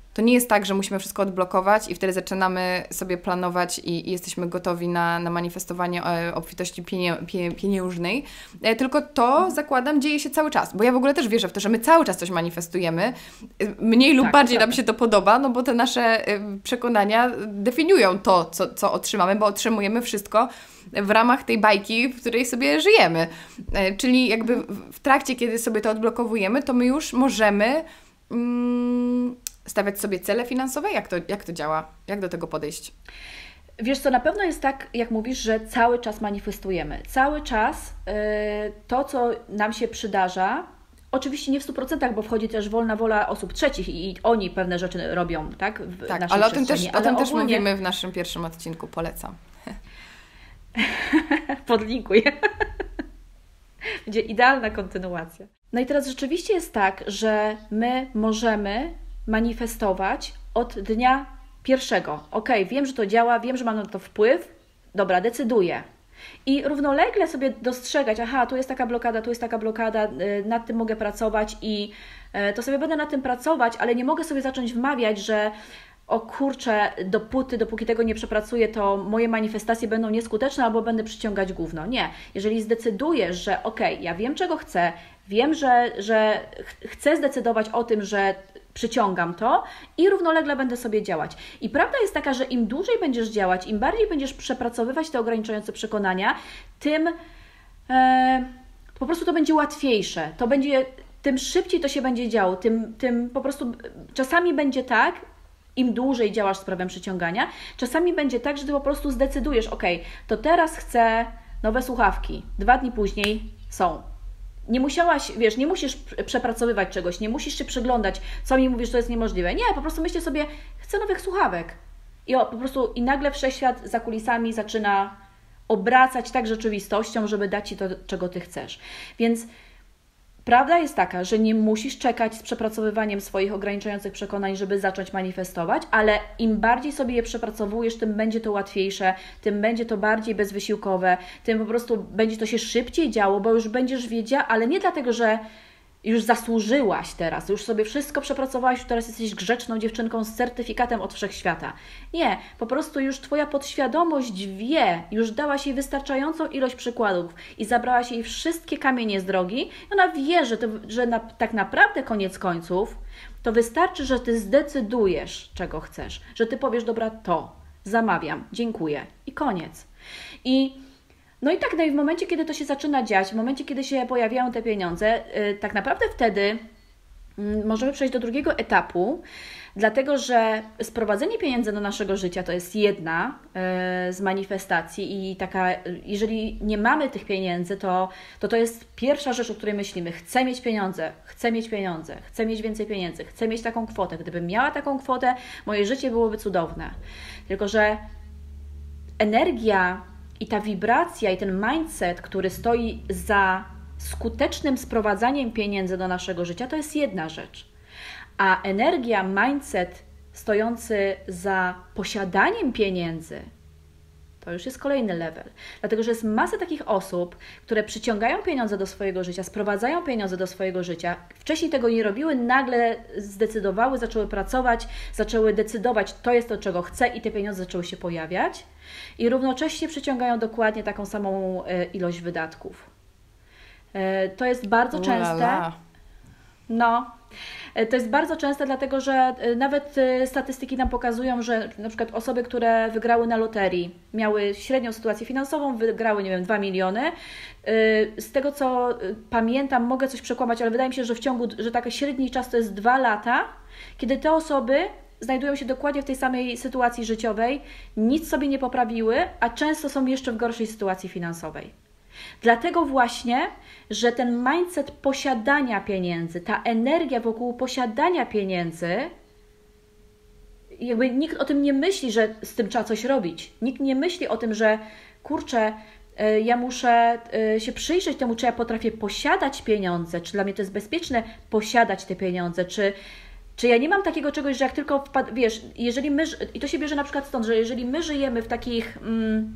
To nie jest tak, że musimy wszystko odblokować i wtedy zaczynamy sobie planować i, i jesteśmy gotowi na, na manifestowanie obfitości pienie, pie, pieniężnej, tylko to, zakładam, dzieje się cały czas, bo ja w ogóle też wierzę w to, że my cały czas coś manifestujemy, mniej lub tak, bardziej tak. nam się to podoba, no bo te nasze przekonania definiują to, co, co otrzymamy, bo otrzymujemy wszystko w ramach tej bajki, w której sobie żyjemy. Czyli jakby w trakcie, kiedy sobie to odblokowujemy, to my już możemy mm, stawiać sobie cele finansowe? Jak to, jak to działa? Jak do tego podejść? Wiesz co, na pewno jest tak, jak mówisz, że cały czas manifestujemy. Cały czas yy, to, co nam się przydarza, oczywiście nie w stu procentach, bo wchodzi też wolna wola osób trzecich i, i oni pewne rzeczy robią, tak? W tak, naszej ale o tym też, ale o tym też ogólnie... mówimy w naszym pierwszym odcinku, polecam. Podlinkuj. Będzie idealna kontynuacja. No i teraz rzeczywiście jest tak, że my możemy manifestować od dnia pierwszego. Ok, wiem, że to działa, wiem, że mam na to wpływ, dobra, decyduję. I równolegle sobie dostrzegać, aha, tu jest taka blokada, tu jest taka blokada, nad tym mogę pracować i to sobie będę nad tym pracować, ale nie mogę sobie zacząć wmawiać, że o kurczę, dopóty, dopóki tego nie przepracuję, to moje manifestacje będą nieskuteczne albo będę przyciągać gówno. Nie. Jeżeli zdecydujesz, że okej, okay, ja wiem, czego chcę, wiem, że, że ch- chcę zdecydować o tym, że przyciągam to i równolegle będę sobie działać. I prawda jest taka, że im dłużej będziesz działać, im bardziej będziesz przepracowywać te ograniczające przekonania, tym e, po prostu to będzie łatwiejsze. To będzie, tym szybciej to się będzie działo, tym, tym po prostu czasami będzie tak, im dłużej działasz z prawem przyciągania, czasami będzie tak, że Ty po prostu zdecydujesz, ok, to teraz chcę nowe słuchawki, dwa dni później są. Nie musiałaś, wiesz, nie musisz przepracowywać czegoś, nie musisz się przyglądać, co mi mówisz, że to jest niemożliwe. Nie, po prostu myślę sobie, chcę nowych słuchawek. I o, po prostu i nagle wszechświat za kulisami zaczyna obracać tak rzeczywistością, żeby dać Ci to, czego Ty chcesz. Więc prawda jest taka, że nie musisz czekać z przepracowywaniem swoich ograniczających przekonań, żeby zacząć manifestować, ale im bardziej sobie je przepracowujesz, tym będzie to łatwiejsze, tym będzie to bardziej bezwysiłkowe, tym po prostu będzie to się szybciej działo, bo już będziesz wiedziała, ale nie dlatego, że już zasłużyłaś teraz, już sobie wszystko przepracowałaś, już teraz jesteś grzeczną dziewczynką z certyfikatem od wszechświata. Nie, po prostu już Twoja podświadomość wie, już dałaś jej wystarczającą ilość przykładów i zabrałaś jej wszystkie kamienie z drogi i ona wie, że, to, że na, tak naprawdę koniec końców to wystarczy, że Ty zdecydujesz, czego chcesz, że Ty powiesz, dobra, to zamawiam, dziękuję i koniec. I No i tak, no i w momencie, kiedy to się zaczyna dziać, w momencie, kiedy się pojawiają te pieniądze, yy, tak naprawdę wtedy yy, możemy przejść do drugiego etapu, dlatego że sprowadzenie pieniędzy do naszego życia to jest jedna yy, z manifestacji i taka, yy, jeżeli nie mamy tych pieniędzy, to, to to jest pierwsza rzecz, o której myślimy. Chcę mieć pieniądze, chcę mieć pieniądze, chcę mieć więcej pieniędzy, chcę mieć taką kwotę. Gdybym miała taką kwotę, moje życie byłoby cudowne. Tylko że energia i ta wibracja i ten mindset, który stoi za skutecznym sprowadzaniem pieniędzy do naszego życia, to jest jedna rzecz. A energia, mindset stojący za posiadaniem pieniędzy, to już jest kolejny level. Dlatego, że jest masa takich osób, które przyciągają pieniądze do swojego życia, sprowadzają pieniądze do swojego życia. Wcześniej tego nie robiły, nagle zdecydowały, zaczęły pracować, zaczęły decydować, to jest to, czego chcę i te pieniądze zaczęły się pojawiać. I równocześnie przyciągają dokładnie taką samą ilość wydatków. To jest bardzo częste. No, to jest bardzo częste, dlatego że nawet statystyki nam pokazują, że na przykład osoby, które wygrały na loterii, miały średnią sytuację finansową, wygrały, nie wiem, dwa miliony. Z tego, co pamiętam, mogę coś przekłamać, ale wydaje mi się, że w ciągu, że taki średni czas to jest dwa lata, kiedy te osoby znajdują się dokładnie w tej samej sytuacji życiowej, nic sobie nie poprawiły, a często są jeszcze w gorszej sytuacji finansowej. Dlatego właśnie, że ten mindset posiadania pieniędzy, ta energia wokół posiadania pieniędzy, jakby nikt o tym nie myśli, że z tym trzeba coś robić. Nikt nie myśli o tym, że kurczę, ja muszę się przyjrzeć temu, czy ja potrafię posiadać pieniądze, czy dla mnie to jest bezpieczne posiadać te pieniądze, czy Czy ja nie mam takiego czegoś, że jak tylko wpad... wiesz, jeżeli my, i to się bierze na przykład stąd, że jeżeli my żyjemy w takich, mm,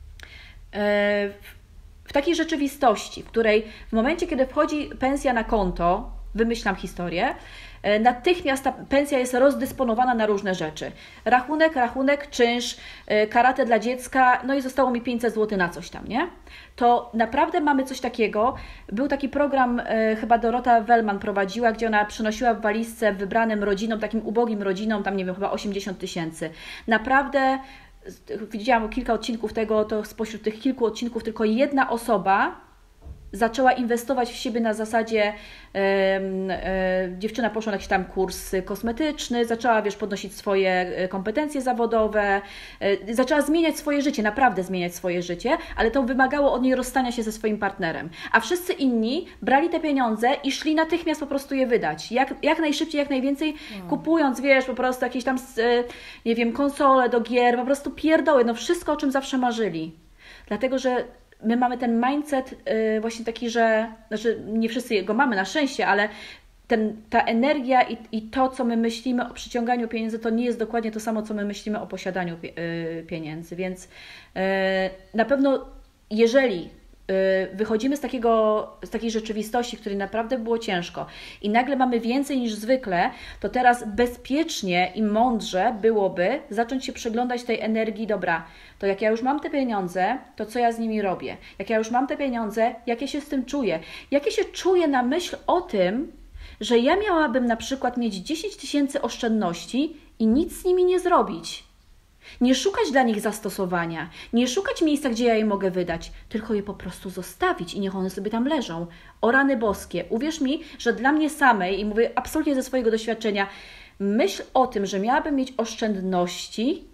e, w takiej rzeczywistości, w której w momencie, kiedy wchodzi pensja na konto, wymyślam historię, natychmiast ta pensja jest rozdysponowana na różne rzeczy. Rachunek, rachunek, czynsz, karate dla dziecka, no i zostało mi pięćset złotych na coś tam, nie? To naprawdę mamy coś takiego. Był taki program, e, chyba Dorota Wellman prowadziła, gdzie ona przynosiła w walizce wybranym rodzinom, takim ubogim rodzinom, tam nie wiem, chyba osiemdziesiąt tysięcy. Naprawdę, widziałam kilka odcinków tego, to spośród tych kilku odcinków tylko jedna osoba zaczęła inwestować w siebie na zasadzie, e, e, dziewczyna poszła na jakiś tam kurs kosmetyczny, zaczęła, wiesz, podnosić swoje kompetencje zawodowe, e, zaczęła zmieniać swoje życie, naprawdę zmieniać swoje życie, ale to wymagało od niej rozstania się ze swoim partnerem. A wszyscy inni brali te pieniądze i szli natychmiast po prostu je wydać. Jak, jak najszybciej, jak najwięcej, hmm. kupując, wiesz, po prostu jakieś tam, e, nie wiem, konsole do gier, po prostu pierdoły, no wszystko, o czym zawsze marzyli. Dlatego, że my mamy ten mindset yy, właśnie taki, że, znaczy nie wszyscy go mamy na szczęście, ale ten, ta energia i, i to, co my myślimy o przyciąganiu pieniędzy, to nie jest dokładnie to samo, co my myślimy o posiadaniu pie, yy, pieniędzy. Więc yy, na pewno jeżeli wychodzimy z, takiego, z takiej rzeczywistości, której naprawdę było ciężko i nagle mamy więcej niż zwykle, to teraz bezpiecznie i mądrze byłoby zacząć się przyglądać tej energii, dobra, to jak ja już mam te pieniądze, to co ja z nimi robię? Jak ja już mam te pieniądze, jak ja się z tym czuję? Jak ja się czuję na myśl o tym, że ja miałabym na przykład mieć dziesięć tysięcy oszczędności i nic z nimi nie zrobić? Nie szukać dla nich zastosowania, nie szukać miejsca, gdzie ja je mogę wydać, tylko je po prostu zostawić i niech one sobie tam leżą. O rany boskie, uwierz mi, że dla mnie samej, i mówię absolutnie ze swojego doświadczenia, myśl o tym, że miałabym mieć oszczędności,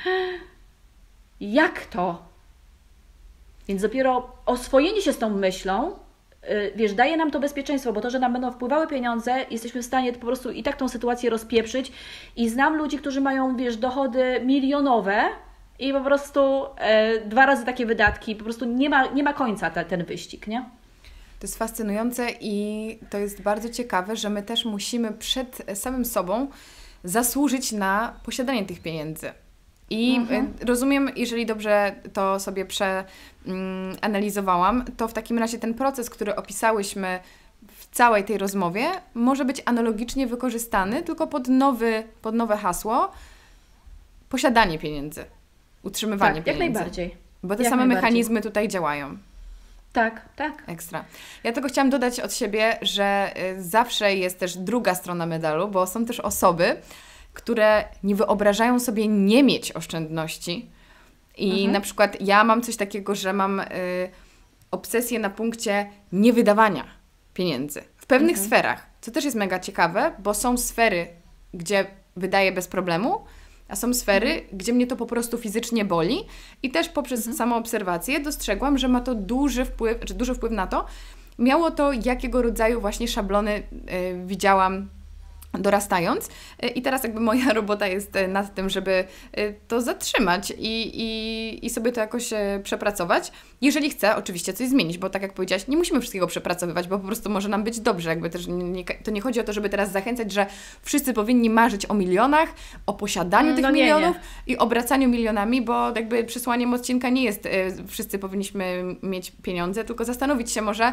jak to? Więc dopiero oswojenie się z tą myślą, wiesz, daje nam to bezpieczeństwo, bo to, że nam będą wpływały pieniądze, jesteśmy w stanie po prostu i tak tą sytuację rozpieprzyć. I znam ludzi, którzy mają, wiesz, dochody milionowe i po prostu e, dwa razy takie wydatki, po prostu nie ma, nie ma końca ta, ten wyścig, nie? To jest fascynujące i to jest bardzo ciekawe, że my też musimy przed samym sobą zasłużyć na posiadanie tych pieniędzy. I mhm. rozumiem, jeżeli dobrze to sobie przeanalizowałam, to w takim razie ten proces, który opisałyśmy w całej tej rozmowie, może być analogicznie wykorzystany, tylko pod, nowy, pod nowe hasło posiadanie pieniędzy, utrzymywanie tak, pieniędzy. Jak najbardziej. Bo te jak same mechanizmy tutaj działają. Tak, tak. Ekstra. Ja tylko chciałam dodać od siebie, że zawsze jest też druga strona medalu, bo są też osoby, które nie wyobrażają sobie nie mieć oszczędności. I mhm. na przykład ja mam coś takiego, że mam y, obsesję na punkcie niewydawania pieniędzy. W pewnych mhm. sferach, co też jest mega ciekawe, bo są sfery, gdzie wydaję bez problemu, a są sfery, mhm. gdzie mnie to po prostu fizycznie boli. I też poprzez mhm. samą obserwację dostrzegłam, że ma to duży wpływ, czy duży wpływ na to. Miało to, jakiego rodzaju właśnie szablony y, widziałam dorastając. I teraz jakby moja robota jest nad tym, żeby to zatrzymać i, i, i sobie to jakoś przepracować. Jeżeli chcę oczywiście coś zmienić, bo tak jak powiedziałaś, nie musimy wszystkiego przepracowywać, bo po prostu może nam być dobrze. Jakby też nie, to nie chodzi o to, żeby teraz zachęcać, że wszyscy powinni marzyć o milionach, o posiadaniu no, tych milionów nie. i obracaniu milionami, bo jakby przesłaniem odcinka nie jest wszyscy powinniśmy mieć pieniądze, tylko zastanowić się może,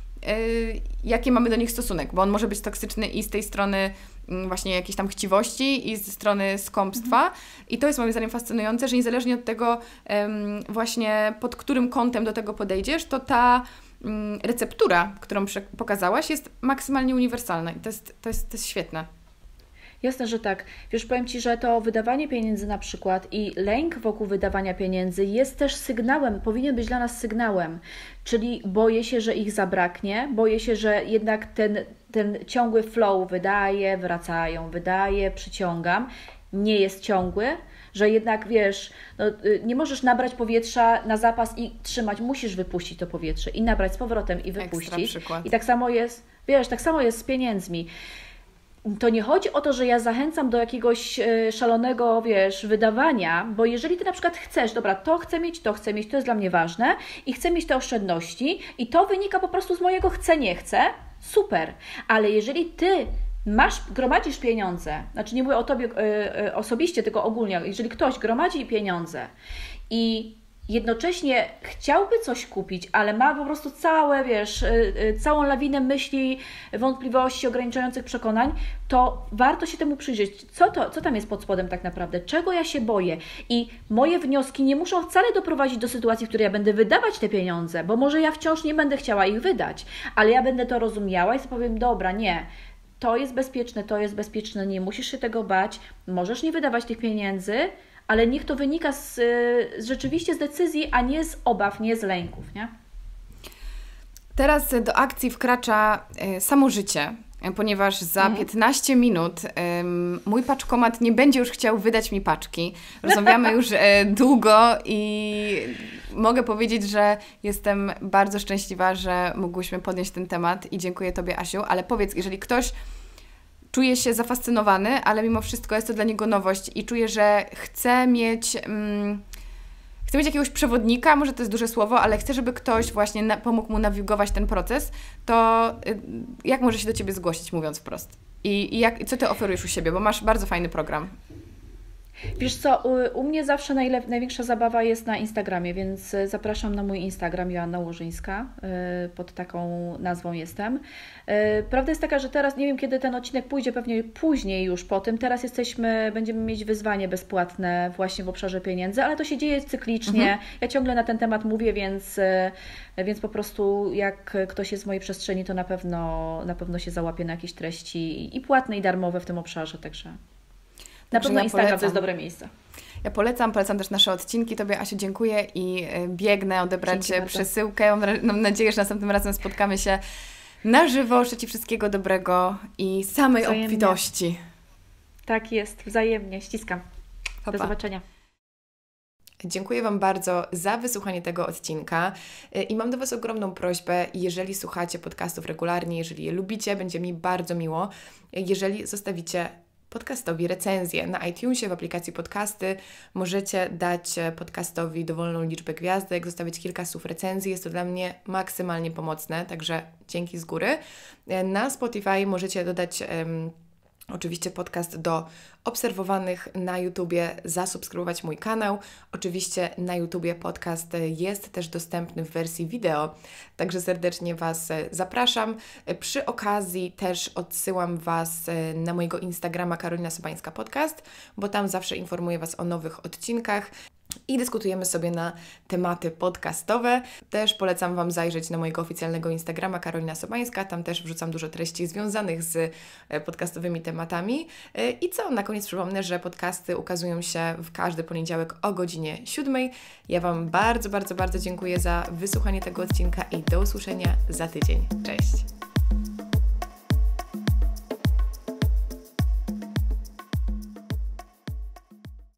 jaki mamy do nich stosunek, bo on może być toksyczny i z tej strony właśnie jakiejś tam chciwości i ze strony skąpstwa. Mhm. I to jest moim zdaniem fascynujące, że niezależnie od tego właśnie pod którym kątem do tego podejdziesz, to ta receptura, którą pokazałaś, jest maksymalnie uniwersalna i to jest, to jest, to jest świetne. Jasne, że tak. Wiesz, powiem Ci, że to wydawanie pieniędzy na przykład i lęk wokół wydawania pieniędzy jest też sygnałem, powinien być dla nas sygnałem, czyli boję się, że ich zabraknie, boję się, że jednak ten, ten ciągły flow wydaje, wracają, wydaje, przyciągam, nie jest ciągły, że jednak wiesz, no, nie możesz nabrać powietrza na zapas i trzymać, musisz wypuścić to powietrze i nabrać z powrotem i wypuścić. I tak samo jest, wiesz, tak samo jest z pieniędzmi. To nie chodzi o to, że ja zachęcam do jakiegoś szalonego, wiesz, wydawania, bo jeżeli Ty na przykład chcesz, dobra, to chcę mieć, to chcę mieć, to jest dla mnie ważne i chcę mieć te oszczędności i to wynika po prostu z mojego chcę, nie chcę, super, ale jeżeli Ty masz, gromadzisz pieniądze, znaczy nie mówię o Tobie y, y, osobiście, tylko ogólnie, jeżeli ktoś gromadzi pieniądze i jednocześnie chciałby coś kupić, ale ma po prostu całe, wiesz, całą lawinę myśli, wątpliwości, ograniczających przekonań, to warto się temu przyjrzeć. Co, to, co tam jest pod spodem tak naprawdę? Czego ja się boję? I moje wnioski nie muszą wcale doprowadzić do sytuacji, w której ja będę wydawać te pieniądze, bo może ja wciąż nie będę chciała ich wydać, ale ja będę to rozumiała i sobie powiem, dobra, nie, to jest bezpieczne, to jest bezpieczne, nie musisz się tego bać, możesz nie wydawać tych pieniędzy, ale niech to wynika z, z rzeczywiście z decyzji, a nie z obaw, nie z lęków, nie? Teraz do akcji wkracza y, samo życie, ponieważ za mhm. piętnaście minut y, mój paczkomat nie będzie już chciał wydać mi paczki. Rozmawiamy już y, długo i mogę powiedzieć, że jestem bardzo szczęśliwa, że mogłyśmy podnieść ten temat i dziękuję Tobie, Asiu, ale powiedz, jeżeli ktoś czuje się zafascynowany, ale mimo wszystko jest to dla niego nowość i czuje, że chce mieć, um, chce mieć jakiegoś przewodnika, może to jest duże słowo, ale chce, żeby ktoś właśnie na, pomógł mu nawigować ten proces, to y, jak może się do Ciebie zgłosić, mówiąc wprost? I, i jak, co Ty oferujesz u siebie, bo masz bardzo fajny program. Wiesz co, u, u mnie zawsze najlep- największa zabawa jest na Instagramie, więc zapraszam na mój Instagram, Joanna Łożyńska, yy, pod taką nazwą jestem. Yy, prawda jest taka, że teraz, nie wiem kiedy ten odcinek pójdzie, pewnie później już po tym, teraz jesteśmy, będziemy mieć wyzwanie bezpłatne właśnie w obszarze pieniędzy, ale to się dzieje cyklicznie, mhm. ja ciągle na ten temat mówię, więc, yy, więc po prostu jak ktoś jest w mojej przestrzeni, to na pewno, na pewno się załapie na jakieś treści i płatne, i darmowe w tym obszarze, także... Na pewno ja Instagram polecam. To jest dobre miejsce. Ja polecam, polecam też nasze odcinki. Tobie, Asiu, dziękuję i biegnę odebrać Dzięki przesyłkę. Mam nadzieję, że następnym razem spotkamy się na żywo. Życzę Ci wszystkiego dobrego i samej wzajemnie. Obfitości. Tak jest, wzajemnie. Ściskam. Pa, pa. Do zobaczenia. Dziękuję Wam bardzo za wysłuchanie tego odcinka i mam do Was ogromną prośbę, jeżeli słuchacie podcastów regularnie, jeżeli je lubicie, będzie mi bardzo miło, jeżeli zostawicie podcastowi recenzję. Na iTunesie, w aplikacji podcasty możecie dać podcastowi dowolną liczbę gwiazdek, zostawić kilka słów recenzji. Jest to dla mnie maksymalnie pomocne, także dzięki z góry. Na Spotify możecie dodać um, oczywiście podcast do obserwowanych na YouTubie, zasubskrybować mój kanał. Oczywiście na YouTubie podcast jest też dostępny w wersji wideo, także serdecznie Was zapraszam. Przy okazji też odsyłam Was na mojego Instagrama Karolina Sobańska Podcast, bo tam zawsze informuję Was o nowych odcinkach i dyskutujemy sobie na tematy podcastowe. Też polecam Wam zajrzeć na mojego oficjalnego Instagrama Karolina Sobańska, tam też wrzucam dużo treści związanych z podcastowymi tematami. I co? Na koniec przypomnę, że podcasty ukazują się w każdy poniedziałek o godzinie siódmej. Ja Wam bardzo, bardzo, bardzo dziękuję za wysłuchanie tego odcinka i do usłyszenia za tydzień. Cześć!